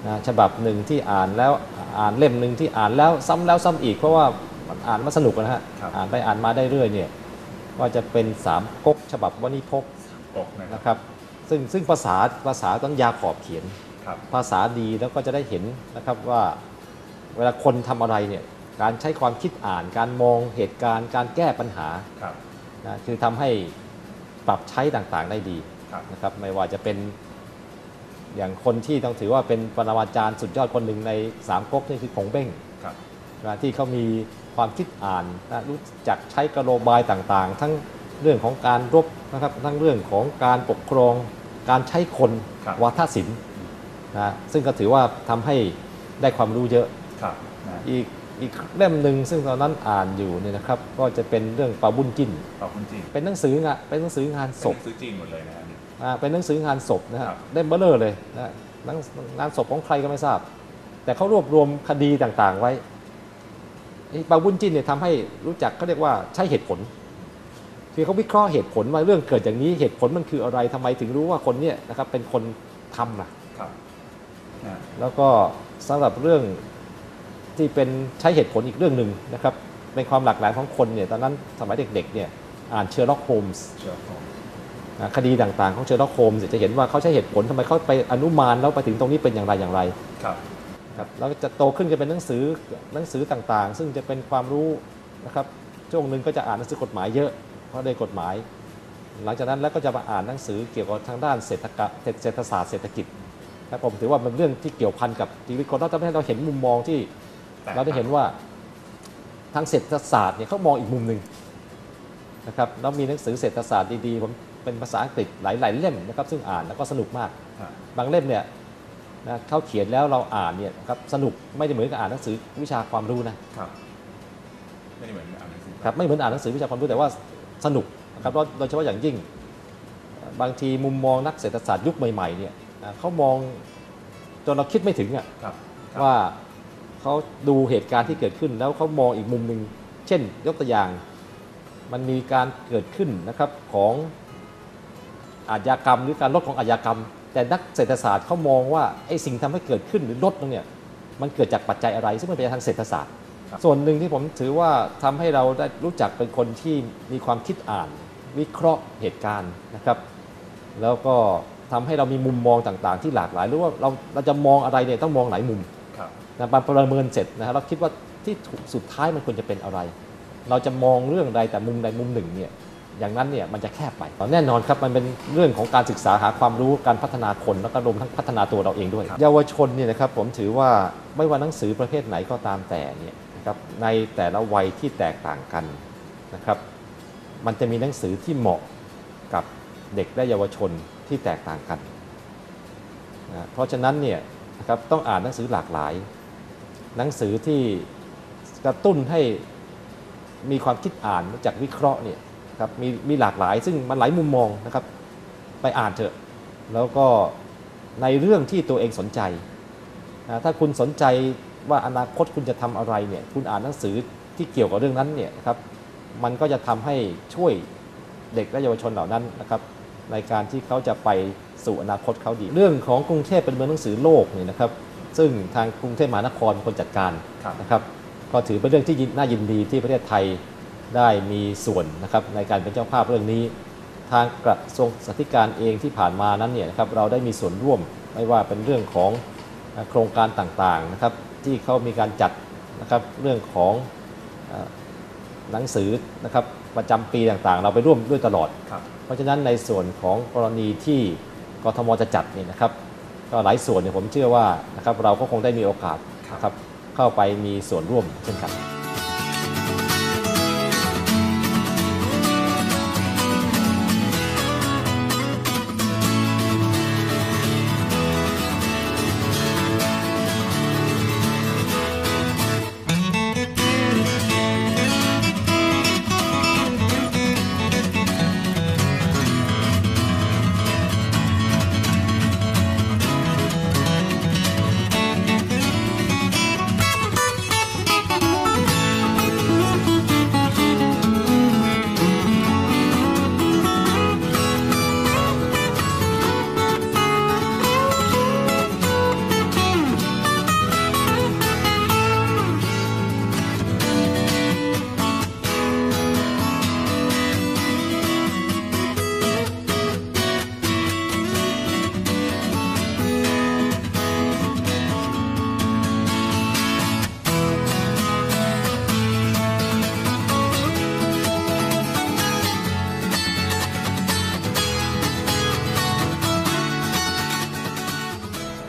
นะฉบับหนึ่งที่อ่านแล้วอ่านเล่มหนึ่งที่อ่านแล้วซ้ำแล้วซ้ำอีกเพราะว่าอ่านมาสนุกนะฮะอ่านไปอ่านมาได้เรื่อยเนี่ยก็จะเป็นสามก๊กฉบับวณิพกนะครับซึ่งซึ่งภาษาภาษาต้องยาขอบเขียนภาษาดีแล้วก็จะได้เห็นนะครับว่าเวลาคนทำอะไรเนี่ยการใช้ความคิดอ่านการมองเหตุการณ์การแก้ปัญหานะคือทำให้ปรับใช้ต่างๆได้ดีนะครับไม่ว่าจะเป็นอย่างคนที่ต้องถือว่าเป็นปรมาจารย์สุดยอดคนหนึ่งในสามก๊กนี่คือคงเบ้งนะที่เขามีความคิดอ่านนะรู้จักใช้กลบายต่างๆทั้งเรื่องของการรบนะครับทั้งเรื่องของการปกครองการใช้คนวาทศิลป์นะซึ่งก็ถือว่าทำให้ได้ความรู้เยอะอีกอีกเล่มหนึ่งซึ่งตอนนั้นอ่านอยู่เนี่ยนะครับก็จะเป็นเรื่องปาบุญจินเป็นหนังสืองานเป็นหนังสืองานศพซื้อจริงหมดเลยนะเป็นหนังสืองานศพนะฮะเล่มเบลเลอร์เลยนะงานศพของใครก็ไม่ทราบแต่เขารวบรวมคดีต่างๆไว้ปาบุญจินเนี่ยทำให้รู้จักเขาเรียกว่าใช้เหตุผลคือเขาวิเคราะห์เหตุผลว่าเรื่องเกิดอย่างนี้เหตุผลมันคืออะไรทำไมถึงรู้ว่าคนเนี้ยนะครับเป็นคนทำนะแล้วก็สำหรับเรื่องที่เป็นใช้เหตุผลอีกเรื่องหนึ่งนะครับเป็นความหลากหลายของคนเนี่ยตอนนั้นสมัยเด็กๆเนี่ยอ่านเชอร์ล็อกโฮมส์คดีต่างๆของเชอร์ล็อกโฮมส์จะเห็นว่าเขาใช้เหตุผลทำไมเขาไปอนุมานแล้วไปถึงตรงนี้เป็นอย่างไรอย่างไรครับครับแล้วจะโตขึ้นจะเป็นหนังสือหนังสือต่างๆซึ่งจะเป็นความรู้นะครับช่วงหนึ่งก็จะอ่านหนังสือกฎหมายเยอะเพราะได้กฎหมายหลังจากนั้นแล้วก็จะมาอ่านหนังสือเกี่ยวกับทางด้านเศรษฐกะเศรษฐศาสตร์เศรษฐกิจและผมถือว่าเป็นเรื่องที่เกี่ยวพันกับชีวิตคนเราทำให้เราเห็นมุมมองที่เราได้เห็นว่าทางเศรษฐศาสตร์เนี่ยเขามองอีกมุมหนึ่งนะครับแล้วมีหนังสือเศรษฐศาสตร์ดีๆผมเป็นภาษาอังกฤษหลายๆเล่มนะครับซึ่งอ่านแล้วก็สนุกมากบางเล่มเนี่ยนะเขาเขียนแล้วเราอ่านเนี่ยครับสนุกไม่ได้เหมือนกับอ่านหนังสือวิชาความรู้นะครับไม่ได้เหมือนอ่านหนังสือครับไม่เหมือนอ่านหนังสือวิชาความรู้แต่ว่าสนุกนะครับโดยเฉพาะอย่างยิ่งบางทีมุมมองนักเศรษฐศาสตร์ยุคใหม่ๆเนี่ยเขามองจนเราคิดไม่ถึงอ่ะว่าเขาดูเหตุการณ์ที่เกิดขึ้นแล้วเขามองอีกมุมหนึ่งเช่นยกตัวอย่างมันมีการเกิดขึ้นนะครับของอาชญากรรมหรือการลดของอาชญากรรมแต่นักเศรษฐศาสตร์เขามองว่าไอ้สิ่งทำให้เกิดขึ้นหรือลดตรงเนี้ยมันเกิดจากปัจจัยอะไรซึ่งมันเป็นทางเศรษฐศาสตร์ส่วนหนึ่งที่ผมถือว่าทำให้เราได้รู้จักเป็นคนที่มีความคิดอ่านวิเคราะห์เหตุการณ์นะครับแล้วก็ทำให้เรามีมุมมองต่างๆที่หลากหลายหรือว่าเราเราจะมองอะไรเนี่ยต้องมองหลายมุมนะประเมินเสร็จนะฮะเราคิดว่าที่สุดท้ายมันควรจะเป็นอะไรเราจะมองเรื่องใดแต่มุมใดมุมหนึ่งเนี่ยอย่างนั้นเนี่ยมันจะแคบไปแน่นอนครับมันเป็นเรื่องของการศึกษาหาความรู้การพัฒนาคนแล้วก็รวมทั้งพัฒนาตัวเราเองด้วยเยาวชนเนี่ยนะครับผมถือว่าไม่ว่าหนังสือประเภทไหนก็ตามแต่เนี่ยนะครับในแต่ละวัยที่แตกต่างกันนะครับมันจะมีหนังสือที่เหมาะกับเด็กและเยาวชนที่แตกต่างกันนะเพราะฉะนั้นเนี่ยนะครับต้องอ่านหนังสือหลากหลายหนังสือที่กระตุ้นให้มีความคิดอ่านจากวิเคราะห์เนี่ยครับมีมีหลากหลายซึ่งมันหลายมุมมองนะครับไปอ่านเถอะแล้วก็ในเรื่องที่ตัวเองสนใจนะถ้าคุณสนใจว่าอนาคตคุณจะทำอะไรเนี่ยคุณอ่านหนังสือที่เกี่ยวกับเรื่องนั้นเนี่ยครับมันก็จะทำให้ช่วยเด็กและเยาวชนเหล่านั้นนะครับในการที่เขาจะไปสู่อนาคตเขาดีเรื่องของกรุงเทพเป็นเมืองหนังสือโลกเนี่ยนะครับซึ่งทางกรุงเทพมหานครเป็นคนจัดการนะครับก็ถือเป็นเรื่องที่น่ายินดีที่ประเทศไทยได้มีส่วนนะครับในการเป็นเจ้าภาพเรื่องนี้ทางกระทรวงศึกษาธิการเองที่ผ่านมานั้นเนี่ยนะครับเราได้มีส่วนร่วมไม่ว่าเป็นเรื่องของโครงการต่างๆนะครับที่เขามีการจัดนะครับเรื่องของหนังสือนะครับประจำปีต่างๆเราไปร่วมด้วยตลอดเพราะฉะนั้นในส่วนของกรณีที่กทมจะจัดนี่นะครับก็หลายส่วนเนี่ยผมเชื่อว่านะครับเราก็คงได้มีโอกาสนะครับเข้าไปมีส่วนร่วมเช่นกัน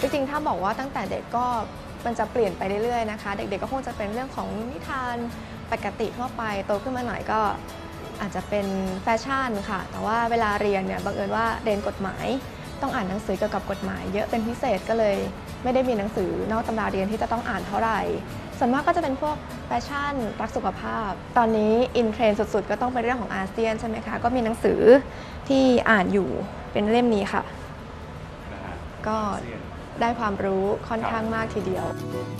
จริงๆถ้าบอกว่าตั้งแต่เด็กก็มันจะเปลี่ยนไปเรื่อยๆนะคะเด็กๆก็คงจะเป็นเรื่องของนิทานปกติทั่วไปโตขึ้นมาหน่อยก็อาจจะเป็นแฟชั่นค่ะแต่ว่าเวลาเรียนเนี่ยบังเอิญว่าเรียนกฎหมายต้องอ่านหนังสือเกี่ยวกับกฎหมายเยอะเป็นพิเศษก็เลยไม่ได้มีหนังสือนอกตำราเรียนที่จะต้องอ่านเท่าไหร่ส่วนมากก็จะเป็นพวกแฟชั่นรักสุขภาพตอนนี้อินเทรนด์สุดๆก็ต้องเป็นเรื่องของอาเซียนใช่ไหมคะก็มีหนังสือที่อ่านอยู่เป็นเล่มนี้ค่ะก็ได้ความรู้ค่อนข้างมากทีเดียว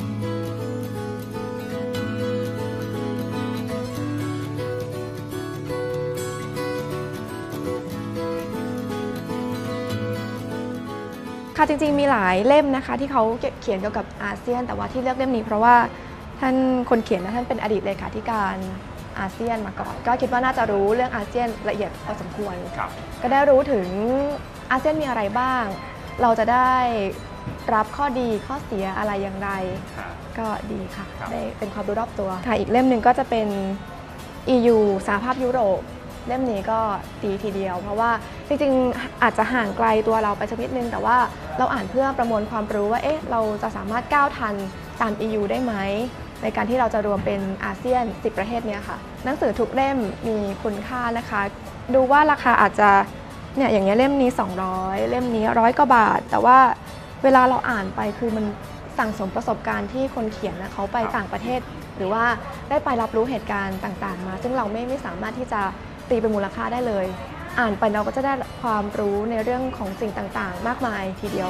ค่ะจริงๆมีหลายเล่มนะคะที่เขาเขียนเกี่ยวกับอาเซียนแต่ว่าที่เลือกเล่มนี้เพราะว่าท่านคนเขียนนะท่านเป็นอดีตเลขาธิการอาเซียนมาก่อนก็คิดว่าน่าจะรู้เรื่องอาเซียนละเอียดพอสมควรก็ได้รู้ถึงอาเซียนมีอะไรบ้างเราจะได้รับข้อดีข้อเสียอะไรอย่างไรก็ดีค่ะได้เป็นความรู้รอบตัวค่ะอีกเล่มหนึ่งก็จะเป็น อี ยู สหภาพยุโรปเล่มนี้ก็ดีทีเดียวเพราะว่าจริงๆอาจจะห่างไกลตัวเราไปสักนิดนึงแต่ว่าเราอ่านเพื่อประมวลความรู้ว่าเอ๊ะเราจะสามารถก้าวทันตาม อี ยู ได้ไหมในการที่เราจะรวมเป็นอาเซียนสิบประเทศนี้ค่ะหนังสือทุกเล่มมีคุณค่านะคะดูว่าราคาอาจจะเนี่ยอย่างเงี้ยเล่มนี้สองร้อยเล่มนี้ร้อยกว่าบาทแต่ว่าเวลาเราอ่านไปคือมันสั่งสมประสบการณ์ที่คนเขียนนะเขาไปต่างประเทศหรือว่าได้ไปรับรู้เหตุการณ์ต่างๆมาซึ่งเราไม่ไม่สามารถที่จะตีเป็นมูลค่าได้เลยอ่านไปเราก็จะได้ความรู้ในเรื่องของสิ่งต่างๆมากมายทีเดียว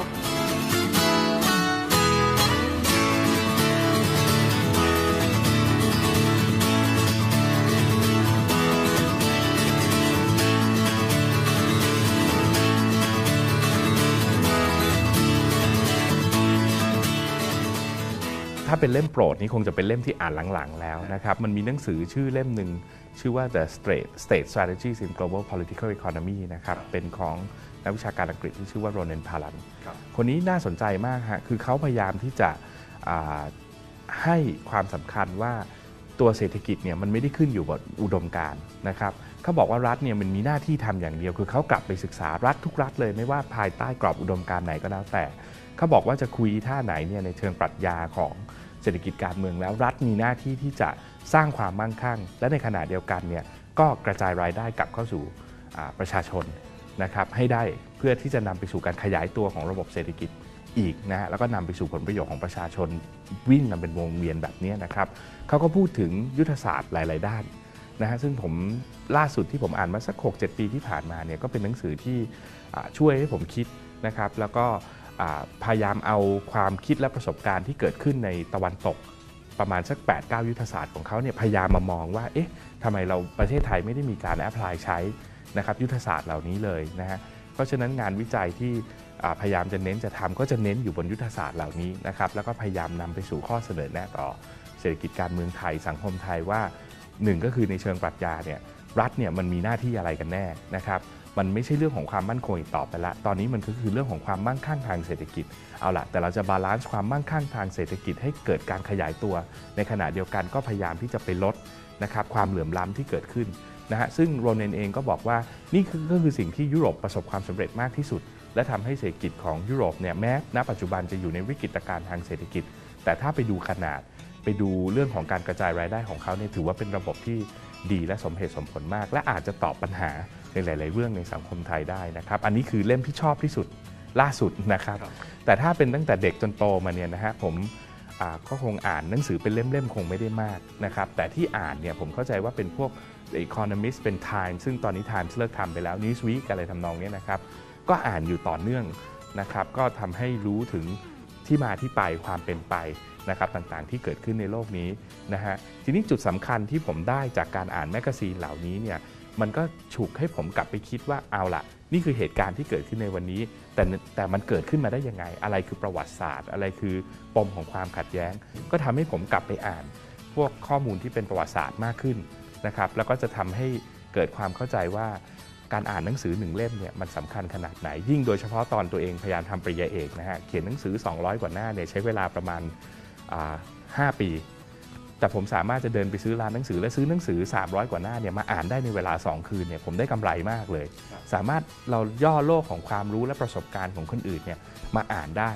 ถ้าเป็นเล่มโปรดนี่คงจะเป็นเล่มที่อ่านหลังๆแล้วนะครับมันมีหนังสือชื่อเล่มหนึ่งชื่อว่า The State State Strategies in Global Political Economy นะครับเป็นของนักวิชาการอังกฤษที่ชื่อว่าโรเนน พาลันคนนี้น่าสนใจมากฮะคือเขาพยายามที่จะให้ความสำคัญว่าตัวเศรษฐกิจเนี่ยมันไม่ได้ขึ้นอยู่กับอุดมการณ์นะครับเขาบอกว่ารัฐเนี่ยมันมีหน้าที่ทำอย่างเดียวคือเขากลับไปศึกษารัฐทุกรัฐเลยไม่ว่าภายใต้กรอบอุดมการณ์ไหนก็แล้วแต่เขาบอกว่าจะคุยท่าไหนเนี่ยในเชิงปรัชญาของเศรษฐกิจการเมืองแล้วรัฐมีหน้าที่ที่จะสร้างความมั่งคั่งและในขณะเดียวกันเนี่ยก็กระจายรายได้กลับเข้าสู่ประชาชนนะครับให้ได้เพื่อที่จะนำไปสู่การขยายตัวของระบบเศรษฐกิจอีกนะฮะแล้วก็นำไปสู่ผลประโยชน์ของประชาชนวิ่งกันเป็นวงเวียนแบบนี้นะครับเขาก็พูดถึงยุทธศาสตร์หลายๆด้านนะฮะซึ่งผมล่าสุดที่ผมอ่านมาสัก หกเจ็ด ปีที่ผ่านมาเนี่ยก็เป็นหนังสือที่ช่วยให้ผมคิดนะครับแล้วก็พยายามเอาความคิดและประสบการณ์ที่เกิดขึ้นในตะวันตกประมาณสัก แปดเก้า ยุทธศาสตร์ของเขาเนี่ยพยายามมามองว่าเอ๊ะทำไมเราประเทศไทยไม่ได้มีการแอพพลายใช้นะครับยุทธศาสตร์เหล่านี้เลยนะฮะเพราะฉะนั้นงานวิจัยที่พยายามจะเน้นจะทำก็จะเน้นอยู่บนยุทธศาสตร์เหล่านี้นะครับแล้วก็พยายามนำไปสู่ข้อเสนอแนะต่อเศรษฐกิจการเมืองไทยสังคมไทยว่าหนึ่งก็คือในเชิงปรัชญาเนี่ยรัฐเนี่ยมันมีหน้าที่อะไรกันแน่นะครับมันไม่ใช่เรื่องของความมั่นคงอีกต่อไปละตอนนี้มันก็คือเรื่องของความมั่งคั่งทางเศรษฐกิจเอาล่ะแต่เราจะบาลานซ์ความมั่งคั่งทางเศรษฐกิจให้เกิดการขยายตัวในขณะเดียวกันก็พยายามที่จะไปลดนะครับความเหลื่อมล้ำที่เกิดขึ้นนะฮะซึ่งโรเนนเองก็บอกว่านี่ก็คือสิ่งที่ยุโรปประสบความสำเร็จมากที่สุดและทำให้เศรษฐกิจของยุโรปเนี่ยแม้ณปัจจุบันจะอยู่ในวิกฤตการณ์ทางเศรษฐกิจแต่ถ้าไปดูขนาดไปดูเรื่องของการกระจายรายได้ของเขาเนี่ยถือว่าเป็นระบบที่ดีและสมเหตุสมผลมากและอาจจะตอบปัญหาในหลายๆเรื่องในสังคมไทยได้นะครับอันนี้คือเล่มที่ชอบที่สุดล่าสุดนะครับแต่ถ้าเป็นตั้งแต่เด็กจนโตมาเนี่ยนะฮะผมก็คงอ่านหนังสือเป็นเล่มๆคงไม่ได้มากนะครับแต่ที่อ่านเนี่ยผมเข้าใจว่าเป็นพวก The Economist เป็น Time ซึ่งตอนนี้ Times เลิกทำไปแล้ว Newsweek อะไรทำนองนี้นะครับก็อ่านอยู่ต่อเนื่องนะครับก็ทำให้รู้ถึงที่มาที่ไปความเป็นไปนะครับต่างๆที่เกิดขึ้นในโลกนี้นะฮะทีนี้จุดสำคัญที่ผมได้จากการอ่านแมกกาซีนเหล่านี้เนี่ยมันก็ฉุกให้ผมกลับไปคิดว่าเอาล่ะนี่คือเหตุการณ์ที่เกิดขึ้นในวันนี้แต่แต่มันเกิดขึ้นมาได้ยังไงอะไรคือประวัติศาสตร์อะไรคือปมของความขัดแย้งก็ทำให้ผมกลับไปอ่านพวกข้อมูลที่เป็นประวัติศาสตร์มากขึ้นนะครับแล้วก็จะทำให้เกิดความเข้าใจว่าการอ่านหนังสือหนึ่งเล่มเนี่ยมันสำคัญขนาดไหนยิ่งโดยเฉพาะตอนตัวเองพยายามทำปริญญาเอกนะฮะเขียนหนังสือสองร้อยกว่าหน้าเนี่ยใช้เวลาประมาณห้าปีแต่ผมสามารถจะเดินไปซื้อร้านหนังสือและซื้อหนังสือสามร้อยกว่าหน้าเนี่ยมาอ่านได้ในเวลาสองคืนเนี่ยผมได้กำไรมากเลยสามารถเราย่อโลกของความรู้และประสบการณ์ของคนอื่นเนี่ยมาอ่านได้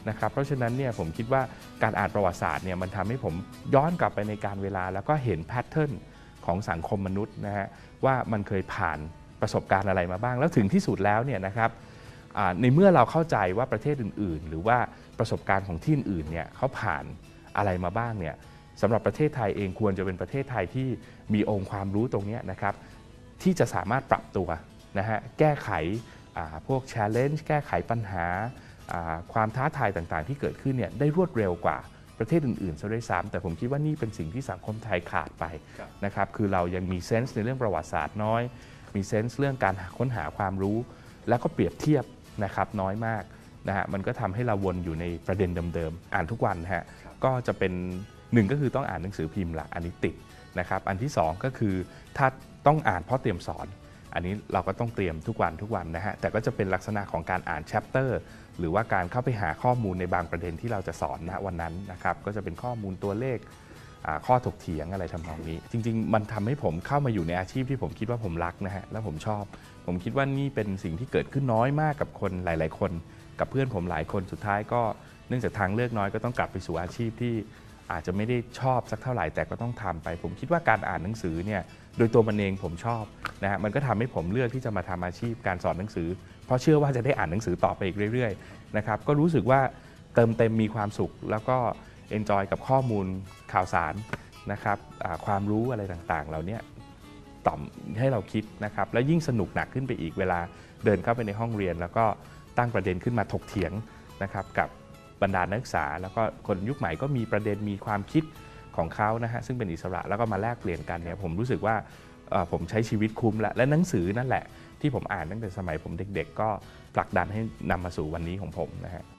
นะครับเพราะฉะนั้นเนี่ยผมคิดว่าการอ่านประวัติศาสตร์เนี่ยมันทำให้ผมย้อนกลับไปในการเวลาแล้วก็เห็นแพทเทิร์นของสังคมมนุษย์นะฮะว่ามันเคยผ่านประสบการณ์อะไรมาบ้างแล้วถึงที่สุดแล้วเนี่ยนะครับในเมื่อเราเข้าใจว่าประเทศอื่นๆหรือว่าประสบการณ์ของที่อื่นๆเนี่ยเขาผ่านอะไรมาบ้างเนี่ยสำหรับประเทศไทยเองควรจะเป็นประเทศไทยที่มีองค์ความรู้ตรงนี้นะครับที่จะสามารถปรับตัวนะฮะแก้ไขพวก challenge แก้ไขปัญหาความท้าทายต่างๆที่เกิดขึ้นเนี่ยได้รวดเร็วกว่าประเทศอื่นๆซะด้วยซ้ำแต่ผมคิดว่านี่เป็นสิ่งที่สังคมไทยขาดไปนะครับคือเรายังมีเซนส์ในเรื่องประวัติศาสตร์น้อยมีเซนส์เรื่องการค้นหาความรู้แล้วก็เปรียบเทียบนะครับน้อยมากนะฮะมันก็ทำให้เราวนอยู่ในประเด็นเดิมๆอ่านทุกวันฮะก็จะเป็นหนึ่งก็คือต้องอ่านหนังสือพิมพ์ละอันนี้ติดนะครับอันที่สองก็คือถ้าต้องอ่านเพราะเตรียมสอนอันนี้เราก็ต้องเตรียมทุกวันทุกวันนะฮะแต่ก็จะเป็นลักษณะของการอ่านแชปเตอร์หรือว่าการเข้าไปหาข้อมูลในบางประเด็นที่เราจะสอนณวันนั้นนะครับก็จะเป็นข้อมูลตัวเลขข้อถกเถียงอะไรทำนองนี้จริงๆมันทำให้ผมเข้ามาอยู่ในอาชีพที่ผมคิดว่าผมรักนะฮะและผมชอบผมคิดว่านี่เป็นสิ่งที่เกิดขึ้นน้อยมากกับคนหลายๆคนกับเพื่อนผมหลายคนสุดท้ายก็เนื่องจากทางเลือกน้อยก็ต้องกลับไปสู่อาชีพที่อาจจะไม่ได้ชอบสักเท่าไหร่แต่ก็ต้องทำไปผมคิดว่าการอ่านหนังสือเนี่ยโดยตัวมันเองผมชอบนะฮะมันก็ทำให้ผมเลือกที่จะมาทำอาชีพการสอนหนังสือเพราะเชื่อว่าจะได้อ่านหนังสือต่อไปอีกเรื่อยๆนะครับก็รู้สึกว่าเติมเต็มมีความสุขแล้วก็เอนจอยกับข้อมูลข่าวสารนะครับความรู้อะไรต่างๆเหล่านี้ต่อมให้เราคิดนะครับและยิ่งสนุกหนักขึ้นไปอีกเวลาเดินเข้าไปในห้องเรียนแล้วก็ตั้งประเด็นขึ้นมาถกเถียงนะครับกับบรรดานักศึกษาแล้วก็คนยุคใหม่ก็มีประเด็นมีความคิดของเขานะฮะซึ่งเป็นอิสระแล้วก็มาแลกเปลี่ยนกันเนี่ยผมรู้สึกว่าผมใช้ชีวิตคุ้มละและหนังสือนั่นแหละที่ผมอ่านตั้งแต่สมัยผมเด็กๆก็ผลักดันให้นำมาสู่วันนี้ของผมนะฮะ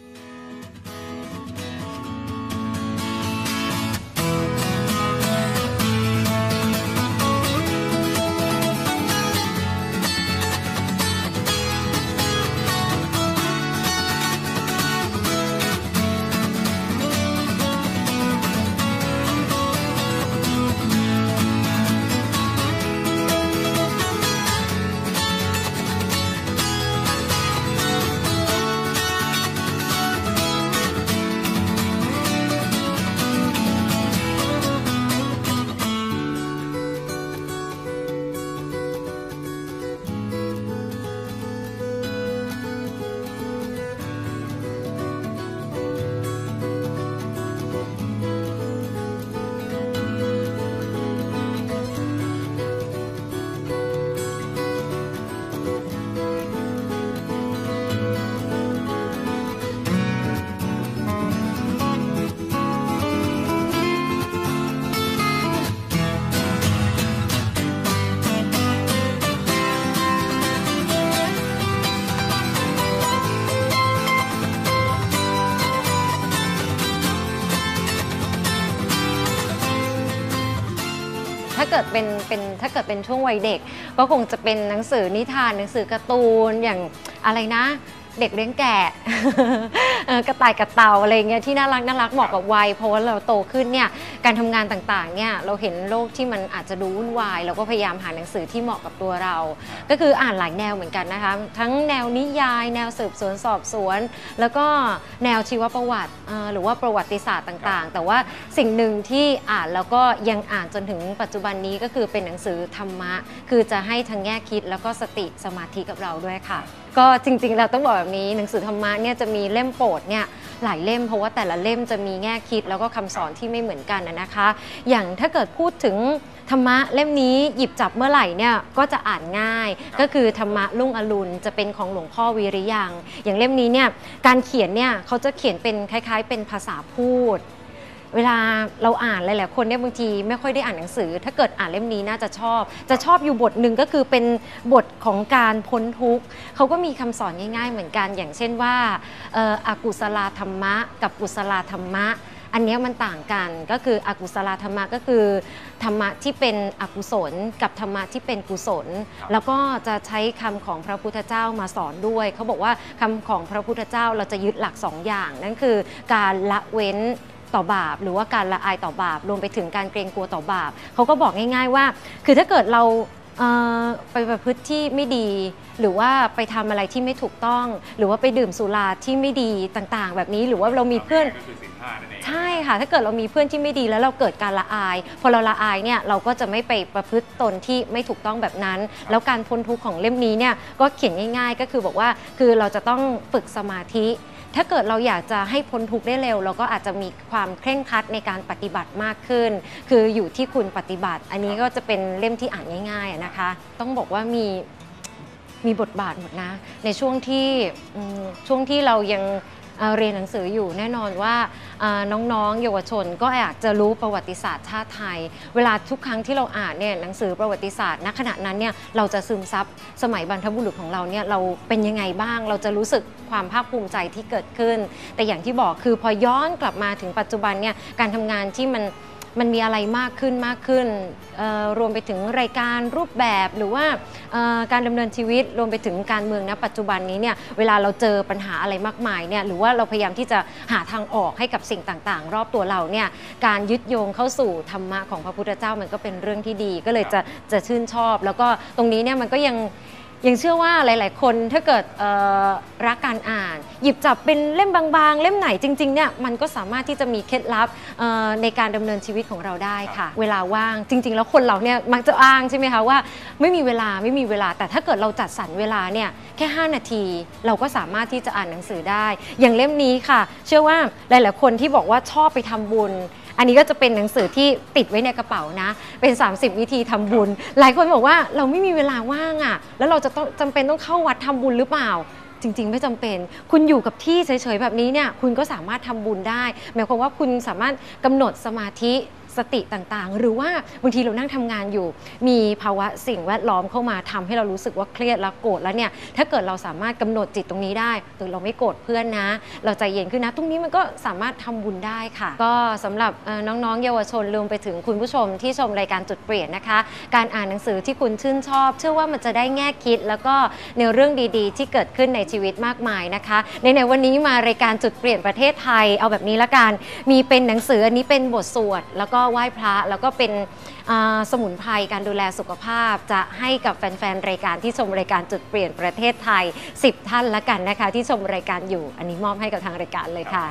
ถ้าเกิดเป็นเป็นถ้าเกิดเป็นช่วงวัยเด็กก็คงจะเป็นหนังสือนิทานหนังสือการ์ตูนอย่างอะไรนะเด็กเลี้ยงแกะ กระต่ายกระเต่าอะไรเงี้ยที่น่ารักน่ารักเหมาะกับวัยเพราะว่าเราโตขึ้นเนี่ยการทำงานต่างๆเนี่ยเราเห็นโลกที่มันอาจจะดูวุ่นวายเราก็พยายามหาหนังสือที่เหมาะกับตัวเราก็คืออ่านหลายแนวเหมือนกันนะคะทั้งแนวนิยายแนวสืบสวนสอบสวนแล้วก็แนวชีวประวัติหรือว่าประวัติศาสตร์ต่างๆแต่ว่าสิ่งหนึ่งที่อ่านแล้วก็ยังอ่านจนถึงปัจจุบันนี้ก็คือเป็นหนังสือธรรมะคือจะให้ทั้งแง่คิดแล้วก็สติสมาธิกับเราด้วยค่ะก็จริงๆเราต้องบอกแบบนี้หนังสือธรรมะเนี่ยจะมีเล่มโปรดเนี่ยหลายเล่มเพราะว่าแต่ละเล่มจะมีแง่คิดแล้วก็คำสอนที่ไม่เหมือนกันนะคะอย่างถ้าเกิดพูดถึงธรรมะเล่มนี้หยิบจับเมื่อไหร่เนี่ยก็จะอ่านง่ายก็คือธรรมะลุ่งอรุณจะเป็นของหลวงพ่อวีริยังอย่างเล่มนี้เนี่ยการเขียนเนี่ยเขาจะเขียนเป็นคล้ายๆเป็นภาษาพูดเวลาเราอ่านหลายๆคนเนี่ยบางทีไม่ค่อยได้อ่านหนังสือถ้าเกิดอ่านเล่มนี้น่าจะชอบจะชอบอยู่บทหนึ่งก็คือเป็นบทของการพ้นทุกข์เขาก็มีคำสอนง่ายๆเหมือนกันอย่างเช่นว่าอากุศลธรรมะกับกุศลธรรมะอันนี้มันต่างกันก็คืออกุศลธรรมะก็คือธรรมะที่เป็นอกุศลกับธรรมะที่เป็นกุศลแล้วก็จะใช้คำของพระพุทธเจ้ามาสอนด้วยเขาบอกว่าคำของพระพุทธเจ้าเราจะยึดหลักสองอย่างนั่นคือการละเว้นต่อบาปหรือว่าการละอายต่อบาปรวมไปถึงการเกรงกลัวต่อบาปเขาก็บอกง่ายๆว่าคือถ้าเกิดเราไปประพฤติที่ไม่ดีหรือว่าไปทำอะไรที่ไม่ถูกต้องหรือว่าไปดื่มสุราที่ไม่ดีต่างๆแบบนี้หรือว่าเรามีเพื่อนใช่ค่ะถ้าเกิดเรามีเพื่อนที่ไม่ดีแล้วเราเกิดการละอายพอเราละอายเนี่ยเราก็จะไม่ไปประพฤติตนที่ไม่ถูกต้องแบบนั้นแล้วการพ้นทุกข์ของเล่มนี้เนี่ยก็เขียนง่ายๆก็คือบอกว่าคือเราจะต้องฝึกสมาธิถ้าเกิดเราอยากจะให้พ้นทุกข์ได้เร็วเราก็อาจจะมีความเคร่งครัดในการปฏิบัติมากขึ้นคืออยู่ที่คุณปฏิบัติอันนี้ก็จะเป็นเล่มที่อ่านง่ายๆนะคะต้องบอกว่ามีมีบทบาทหมดนะในช่วงที่ช่วงที่เรายังเรียนหนังสืออยู่แน่นอนว่าน้องๆเยาวชนก็อยากจะรู้ประวัติศาสตร์ชาติไทยเวลาทุกครั้งที่เราอ่านเนี่ยหนังสือประวัติศาสตร์ณขณะนั้นเนี่ยเราจะซึมซับสมัยบรรพบุรุษของเราเนี่ยเราเป็นยังไงบ้างเราจะรู้สึกความภาคภูมิใจที่เกิดขึ้นแต่อย่างที่บอกคือพอย้อนกลับมาถึงปัจจุบันเนี่ยการทำงานที่มันมันมีอะไรมากขึ้นมากขึ้นรวมไปถึงรายการรูปแบบหรือว่าการดำเนินชีวิตรวมไปถึงการเมืองณปัจจุบันนี้เนี่ยเวลาเราเจอปัญหาอะไรมากมายเนี่ยหรือว่าเราพยายามที่จะหาทางออกให้กับสิ่งต่างๆรอบตัวเราเนี่ยการยึดโยงเข้าสู่ธรรมะของพระพุทธเจ้ามันก็เป็นเรื่องที่ดีก็เลยจะจะชื่นชอบแล้วก็ตรงนี้เนี่ยมันก็ยังยังเชื่อว่าหลายๆคนถ้าเกิดรักการอ่านหยิบจับเป็นเล่มบางๆเล่มไหนจริงๆเนี่ยมันก็สามารถที่จะมีเคล็ดลับในการดำเนินชีวิตของเราได้ค่ะเวลาว่างจริงๆแล้วคนเราเนี่ยมักจะอ้างใช่ไหมคะว่าไม่มีเวลาไม่มีเวลาแต่ถ้าเกิดเราจัดสรรเวลาเนี่ยแค่ห้านาทีเราก็สามารถที่จะอ่านหนังสือได้อย่างเล่มนี้ค่ะเชื่อว่าหลายๆคนที่บอกว่าชอบไปทำบุญอันนี้ก็จะเป็นหนังสือที่ติดไว้ในกระเป๋านะเป็นสามสิบวิธีทำบุญหลายคนบอกว่าเราไม่มีเวลาว่างอ่ะแล้วเราจะต้องจำเป็นต้องเข้าวัดทำบุญหรือเปล่าจริงๆไม่จำเป็นคุณอยู่กับที่เฉยๆแบบนี้เนี่ยคุณก็สามารถทำบุญได้หมายความว่าคุณสามารถกำหนดสมาธิสติต่างๆหรือว่าบางทีเรานั่งทำงานอยู่มีภาวะสิ่งแวดล้อมเข้ามาทำให้เรารู้สึกว่าเครียดและโกรธแล้วเนี่ยถ้าเกิดเราสามารถกำหนดจิตตรงนี้ได้ตัวเราไม่โกรธเพื่อนนะเราใจเย็นขึ้นนะตรงนี้มันก็สามารถทำบุญได้ค่ะก็สำหรับน้องๆเยาวชนรวมไปถึงคุณผู้ชมที่ชมรายการจุดเปลี่ยนนะคะการอ่านหนังสือที่คุณชื่นชอบเชื่อว่ามันจะได้แง่คิดแล้วก็ในเรื่องดีๆที่เกิดขึ้นในชีวิตมากมายนะคะในในวันนี้มารายการจุดเปลี่ยนประเทศไทยเอาแบบนี้ละกันมีเป็นหนังสืออันนี้เป็นบทสวดแล้วก็ไหว้พระแล้วก็เป็นสมุนไพรการดูแลสุขภาพจะให้กับแฟนๆรายการที่ชมรายการจุดเปลี่ยนประเทศไทยสิบท่านละกันนะคะที่ชมรายการอยู่อันนี้มอบให้กับทางรายการเลยค่ะ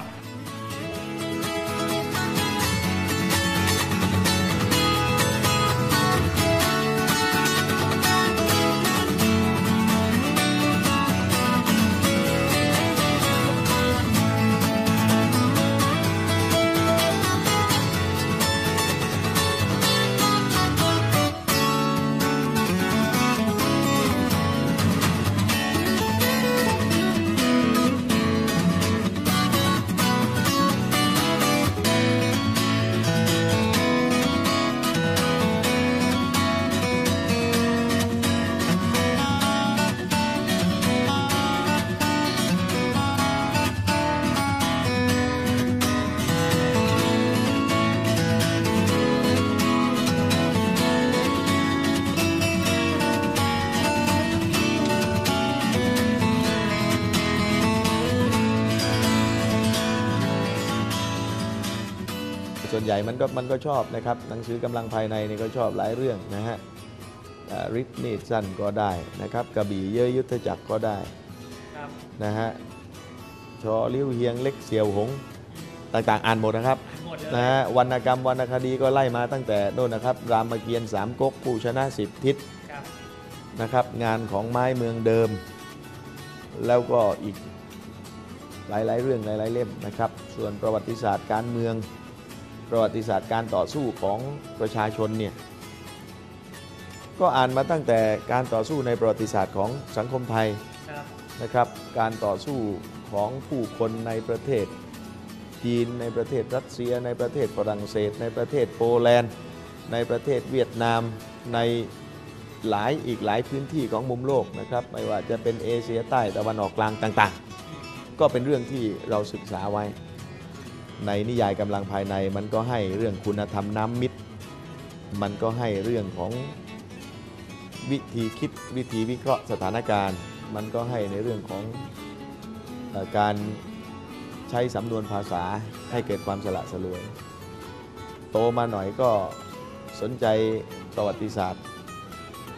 ส่วนใหญ่มันก็มันก็ชอบนะครับหนังสือกำลังภายในนี่ก็ชอบหลายเรื่องนะฮะริทมีดสั้นก็ได้นะครับกระบี่เยอะยุทธจักรก็ได้นะฮะชอลิ้วเฮียงเล็กเสี่ยวหงต่างๆอ่านหมดนะครับนะฮะวรรณกรรมวรรณคดีก็ไล่มาตั้งแต่โน่นนะครับรามเกียรติ์สามก๊กผู้ชนะสิบทิศนะครับงานของไม้เมืองเดิมแล้วก็อีกหลายๆเรื่องหลายๆเล่มนะครับส่วนประวัติศาสตร์การเมืองประวัติศาสตร์การต่อสู้ของประชาชนเนี่ยก็อ่านมาตั้งแต่การต่อสู้ในประวัติศาสตร์ของสังคมไทยนะครับการต่อสู้ของผู้คนในประเทศจีนในประเทศรัสเซียในประเทศฝรั่งเศสในประเทศโปแลนด์ในประเทศเวียดนามในหลายอีกหลายพื้นที่ของมุมโลกนะครับไม่ว่าจะเป็นเอเชียใต้ตะวันออกกลางต่างๆก็เป็นเรื่องที่เราศึกษาไว้ในนิยายกำลังภายในมันก็ให้เรื่องคุณธรรมน้ำมิตรมันก็ให้เรื่องของวิธีคิดวิธีวิเคราะห์สถานการณ์มันก็ให้ในเรื่องของการใช้สำนวนภาษาให้เกิดความสละสลวยโตมาหน่อยก็สนใจประวัติศาสตร์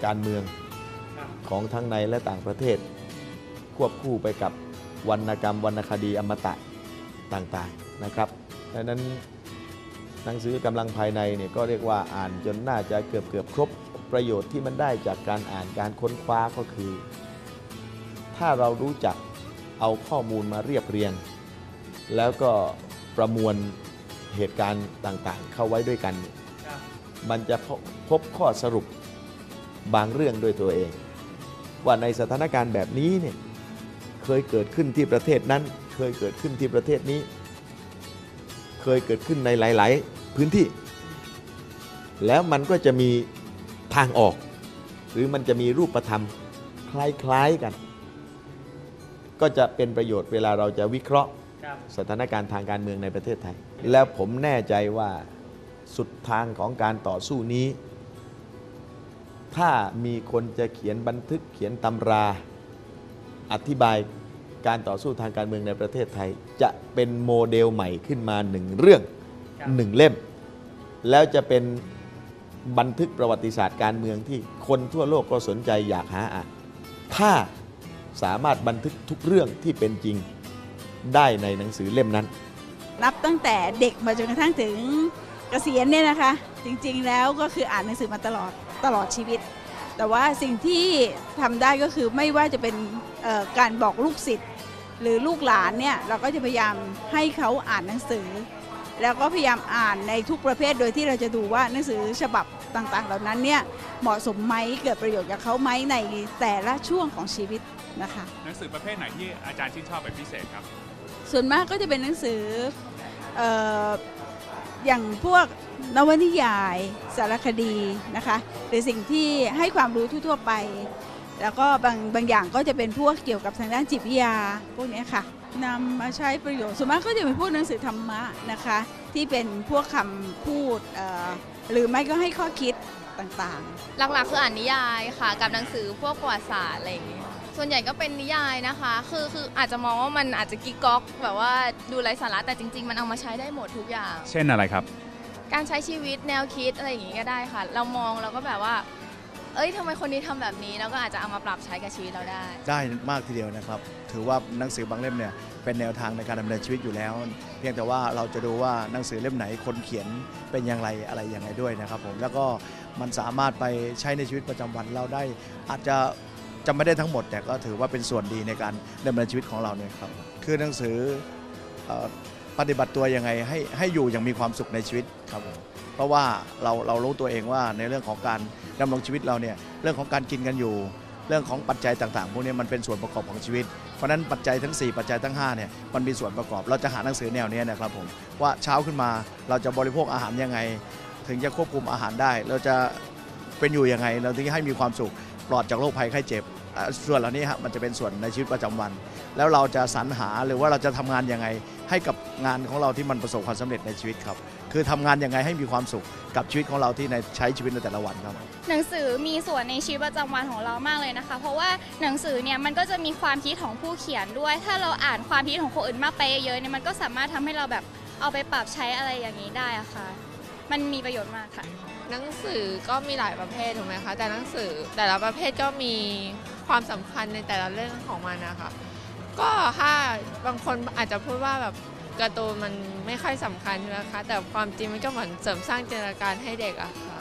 การเมืองของทั้งในและต่างประเทศควบคู่ไปกับวรรณกรรมวรรณคดีอมตะต่างๆนะครับดังนั้นหนังสือกำลังภายในเนี่ยก็เรียกว่าอ่านจนน่าจะเกือบเกือบครบประโยชน์ที่มันได้จากการอ่านการค้นคว้าก็คือถ้าเรารู้จักเอาข้อมูลมาเรียบเรียงแล้วก็ประมวลเหตุการณ์ต่างๆเข้าไว้ด้วยกันมันจะพบข้อสรุปบางเรื่องด้วยตัวเองว่าในสถานการณ์แบบนี้เนี่ยเคยเกิดขึ้นที่ประเทศนั้นเคยเกิดขึ้นที่ประเทศนี้เคยเกิดขึ้นในหลายๆพื้นที่แล้วมันก็จะมีทางออกหรือมันจะมีรูปธรรมคล้ายๆกันก็จะเป็นประโยชน์เวลาเราจะวิเคราะห์สถานการณ์ทางการเมืองในประเทศไทยแล้วผมแน่ใจว่าสุดทางของการต่อสู้นี้ถ้ามีคนจะเขียนบันทึกเขียนตำราอธิบายการต่อสู้ทางการเมืองในประเทศไทยจะเป็นโมเดลใหม่ขึ้นมาหนึ่งเรื่องหนึ่งเล่มแล้วจะเป็นบันทึกประวัติศาสตร์การเมืองที่คนทั่วโลกก็สนใจอยากหาอ่านถ้าสามารถบันทึกทุกเรื่องที่เป็นจริงได้ในหนังสือเล่มนั้นนับตั้งแต่เด็กมาจนกระทั่งถึงเกษียณเนี่ยนะคะจริงๆแล้วก็คืออ่านหนังสือมาตลอดตลอดชีวิตแต่ว่าสิ่งที่ทำได้ก็คือไม่ว่าจะเป็นการบอกลูกศิษย์หรือลูกหลานเนี่ยเราก็จะพยายามให้เขาอ่านหนังสือแล้วก็พยายามอ่านในทุกประเภทโดยที่เราจะดูว่าหนังสือฉบับต่างๆเหล่านั้นเนี่ยเหมาะสมไหมเกิดประโยชน์กับเขาไหมในแต่ละช่วงของชีวิตนะคะหนังสือประเภทไหนที่อาจารย์ชื่นชอบเป็นพิเศษครับส่วนมากก็จะเป็นหนังสือ เอ่อ อย่างพวกนวนิยายสารคดีนะคะหรือสิ่งที่ให้ความรู้ทั่วๆไปแล้วก็บางบางอย่างก็จะเป็นพวกเกี่ยวกับทางด้านจิตวิทยาพวกนี้ค่ะนำมาใช้ประโยชน์ส่วนมากก็จะเป็นพวกหนังสือธรรมะนะคะที่เป็นพวกคำพูดหรือไม่ก็ให้ข้อคิดต่างๆหลักๆคืออ่านนิยายค่ะกับหนังสือพวกประวัติศาสตร์อะไรอย่างเงี้ยส่วนใหญ่ก็เป็นนิยายนะคะคือคืออาจจะมองว่ามันอาจจะกิ๊กก๊อกแบบว่าดูไร้สาระแต่จริงๆมันเอามาใช้ได้หมดทุกอย่างเช่นอะไรครับการใช้ชีวิตแนวคิดอะไรอย่างงี้ก็ได้ค่ะเรามองเราก็แบบว่าเอ้ยทำไมคนนี้ทำแบบนี้แล้วก็อาจจะเอามาปรับใช้กับชีวิตเราได้ได้มากทีเดียวนะครับถือว่าหนังสือบางเล่มเนี่ยเป็นแนวทางในการดำเนินชีวิตอยู่แล้วเพียงแต่ว่าเราจะดูว่าหนังสือเล่มไหนคนเขียนเป็นอย่างไรอะไรอย่างไรด้วยนะครับผมแล้วก็มันสามารถไปใช้ในชีวิตประจำวันเราได้อาจจะจำไม่ได้ทั้งหมดแต่ก็ถือว่าเป็นส่วนดีในการดำเนินชีวิตของเราเนี่ยครับคือหนังสือปฏิบัติตัวยังไงให้ให้อยู่อย่างมีความสุขในชีวิตครับผมเพราะว่าเราเรารู้ตัวเองว่าในเรื่องของการดำรงชีวิตเราเนี่ยเรื่องของการกินกันอยู่เรื่องของปัจจัยต่างๆพวกนี้มันเป็นส่วนประกอบของชีวิตเพราะนั้นปัจจัยทั้งสี่ปัจจัยทั้งห้าเนี่ยมันมีส่วนประกอบเราจะหาหนังสือแนวนี้นะครับผมว่าเช้าขึ้นมาเราจะบริโภคอาหารยังไงถึงจะควบคุมอาหารได้เราจะเป็นอยู่ยังไงเราถึงให้มีความสุขปลอดจากโรคภัยไข้เจ็บส่วนเหล่านี้ฮะมันจะเป็นส่วนในชีวิตประจำวันแล้วเราจะสรรหาหรือว่าเราจะทำงานยังไงให้กับงานของเราที่มันประสบความสำเร็จในชีวิตครับคือทำงานยังไงให้มีความสุขกับชีวิตของเราที่ในใช้ชีวิตในแต่ละวันครับหนังสือมีส่วนในชีวิตประจำวันของเรามากเลยนะคะเพราะว่าหนังสือเนี่ยมันก็จะมีความคิดของผู้เขียนด้วยถ้าเราอ่านความคิดของคนอื่นมากไปเยอะเนี่ยมันก็สามารถทำให้เราแบบเอาไปปรับใช้อะไรอย่างนี้ได้อะค่ะมันมีประโยชน์มากค่ะหนังสือก็มีหลายประเภทถูกไหมคะแต่หนังสือแต่ละประเภทก็มีความสำคัญในแต่ละเรื่องของมันนะคะก็ถ้าบางคนอาจจะพูดว่าแบบการ์ตูนมันไม่ค่อยสำคัญใช่ไหมคะแต่ความจริงมันก็เหมือนเสริมสร้างจินตนาการให้เด็กอะค่ะ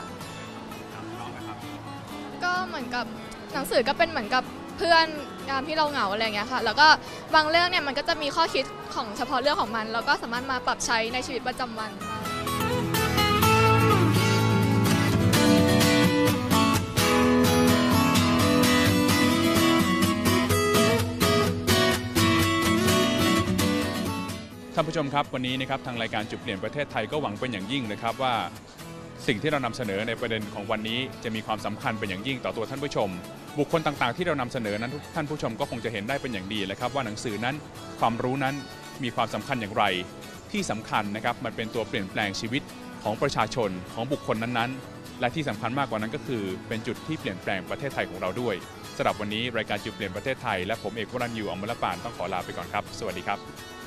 ก็เหมือนกับหนังสือก็เป็นเหมือนกับเพื่อนยามที่เราเหงาอะไรอย่างเงี้ยค่ะแล้วก็บางเรื่องเนี่ยมันก็จะมีข้อคิดของเฉพาะเรื่องของมันเราก็สามารถมาปรับใช้ในชีวิตประจำวันได้ท่านผู้ชมครับวันนี้นะครับทางรายการจุดเปลี่ยนประเทศไทยก็หวังเป็นอย่างยิ่งนะครับว่าสิ่งที่เรานำเสนอในประเด็นของวันนี้จะมีความสำคัญเป็นอย่างยิ่งต่อตัวท่านผู้ชมบุคคลต่างๆที่เรานำเสนอนั้นท่านผู้ชมก็คงจะเห็นได้เป็นอย่างดีเลยครับว่าหนังสือนั้นความรู้นั้นมีความสำคัญอย่างไรที่สำคัญนะครับมันเป็นตัวเปลี่ยนแปลงชีวิตของประชาชนของบุคคลนั้นๆและที่สำคัญมากกว่านั้นก็คือเป็นจุดที่เปลี่ยนแปลงประเทศไทยของเราด้วยสำหรับวันนี้รายการจุดเปลี่ยนประเทศไทยและผมเอกวรัญยู อมรปานต้องขอลาไปก่อนครับสวัสดีครับ